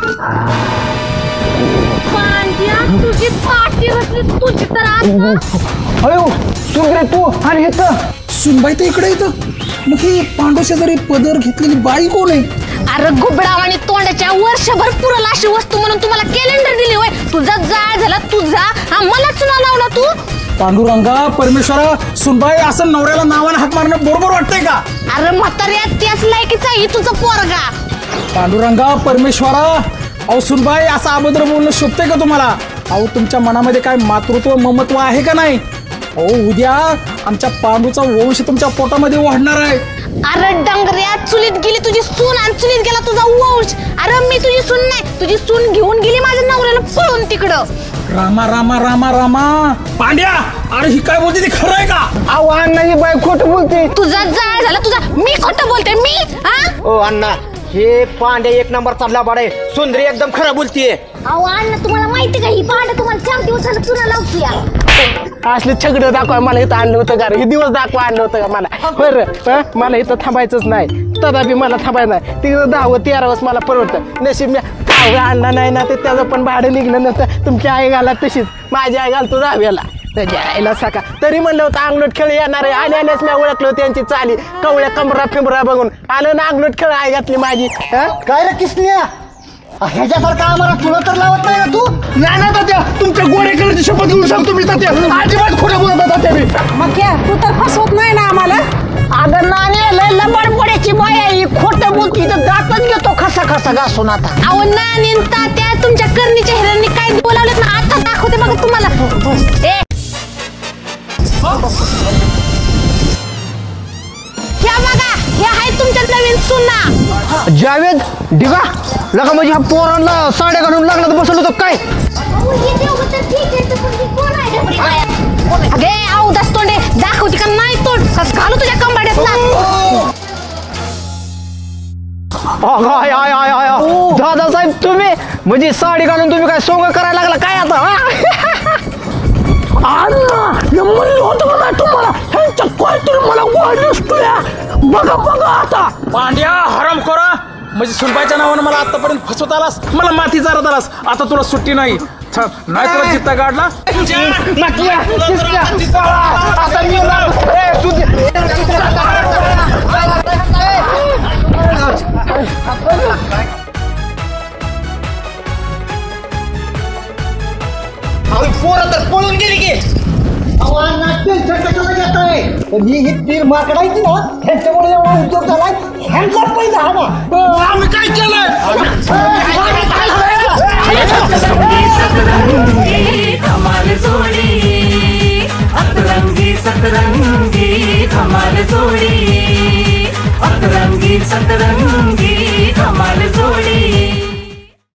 Speaker 5: तुझी पाठी घातली तुझी तर
Speaker 2: अयो सुंदरे तू आणि हे तर
Speaker 4: सुनबाई तर इकडे येतं मग ही पांडू शेजारी पदर घेतलेली बाई कोण आहे?
Speaker 6: अरे गुबडाव आणि तोंडाच्या वर्षभर पुरल अशी वस्तू म्हणून तुम्हाला कॅलेंडर दिली होय. तुझा जाळ झाला तुझा हा मला चुना लावला तू.
Speaker 4: पांडुरंगा परमेश्वरा सुनबाई असं नवऱ्याला नावाने हात मारणं बरोबर वाटतंय का?
Speaker 6: अरे म्हाताऱ्या त्याच लायकीचा ही तुझा पोरगा.
Speaker 4: पांडुरंगा परमेश्वरा अहो सुनबाई असं अभद्र बोलणं शोभतंय का तुम्हाला? अहो तुमच्या मनामध्ये काय मातृत्व ममत्व आहे का नाही? अहो उद्या आमच्या पांडूचा वंश तुमच्या पोटामध्ये वाढणार आहे.
Speaker 6: अरे डंगऱ्या चुलीत गेली तुझी सून आणि चुलीत गेला तुझा वंश. अरे मी तुझी सून नाही तुझी सून घेऊन गेली माझ्या नवऱ्याला पळून तिकडं.
Speaker 4: रामा रामा रामा रामा पांड्या अरे ही काय बोलते ती खरं आहे का?
Speaker 2: अहो अण्णाची बाई खोटं बोलते.
Speaker 6: तुझा जाळ झाला तुझा मी खोटं बोलते मी हा.
Speaker 10: ओ अण्णा हे पांडे एक नंबर चालला बाडे सुंदरी एकदम खरं बोलतीये.
Speaker 5: अहो अण्णा तुम्हाला माहिती का ही पांड तुम्हाला 4 दिवसाला चुना लावती.
Speaker 7: असले छगडं दाखवा मला इथं आणलं होतं का रे? हे दिवस दाखवा आणलं होतं का मला? बरं मला इथं थांबायचंच नाही तथापि मला थांबायचं नाही. तिकडं 10-13 वर्ष मला परवडतं. नशीब मी 10 आणलं नाही ना ते त्याचं पण भाडं निघलं नसतं. तुमची आई घाला तशीच माझी आई घालतो 10व्याला त्याच्या आईला सका तरी म्हणलं होतं अंगलोट खेळ येणार आहे. आल्यानेच मी ओळखलं त्यांची चाली कवळ्या कमरा फिमरा बघून आलं ना अंगलोट खेळ आई घातली माझी.
Speaker 10: काय रे किसनिया ह्याच्यासारखं आम्हाला तुला तर लावत नाही ना तू.
Speaker 8: नाही ना तात्या तुमच्या गोरे कलरची शपथ घेऊन सांगतो मी तात्या अजिबात खोटं बोलत होता तात्या मी.
Speaker 11: मग क्या तू तर फसवत नाही ना आम्हाला.
Speaker 3: अगं नाणे लय लबाडपड्याची बाई आहे ही. खोटं बोलती तर दातच घेतो खसा खसा घासून. आता
Speaker 6: अहो नानी तात्या तुमच्या करणीच्या हिरांनी काय बोलावलेत ना आता दाखवते बघा तुम्हाला. ह्या बघा हे आहे तुमच्या नवीन सुना.
Speaker 2: जावेद डिगा लगा म्हणजे ह्या पोरांना साड्या घालून लागला तर बसवलं होतं काय?
Speaker 6: अगे अवदास तोंडे दाखवते का नाही तोंड कस घालू तुझ्या कंबाड्यात ना.
Speaker 2: दादासाहेब तुम्ही म्हणजे साडी घालून तुम्ही काय सोंग करायला लागला काय आता?
Speaker 7: म्हणलं होतं का नाही तुम्हाला ह्यांच्या काहीतरी मला वाढ नसतोय. बघा बघा आता
Speaker 4: पांड्या हराम करा म्हणजे सुनबाईच्या नावानं मला आतापर्यंत फसवत आलास मला माती चारत आलास. आता तुला सुट्टी नाही नाही तुला जित्ता काढला.
Speaker 10: पोरं तर पळून गेली की ही तीर माकडायची ना ह्यांच्यामुळे एवढा उद्योग झाला. ह्यांचा पहिला हा ना
Speaker 8: आम्ही काय केलंय?
Speaker 1: सतरंगी धमाल जोडी अतरंगी सतरंगी धमाल जोडी अतरंगी सतरंगी धमाल जोडी.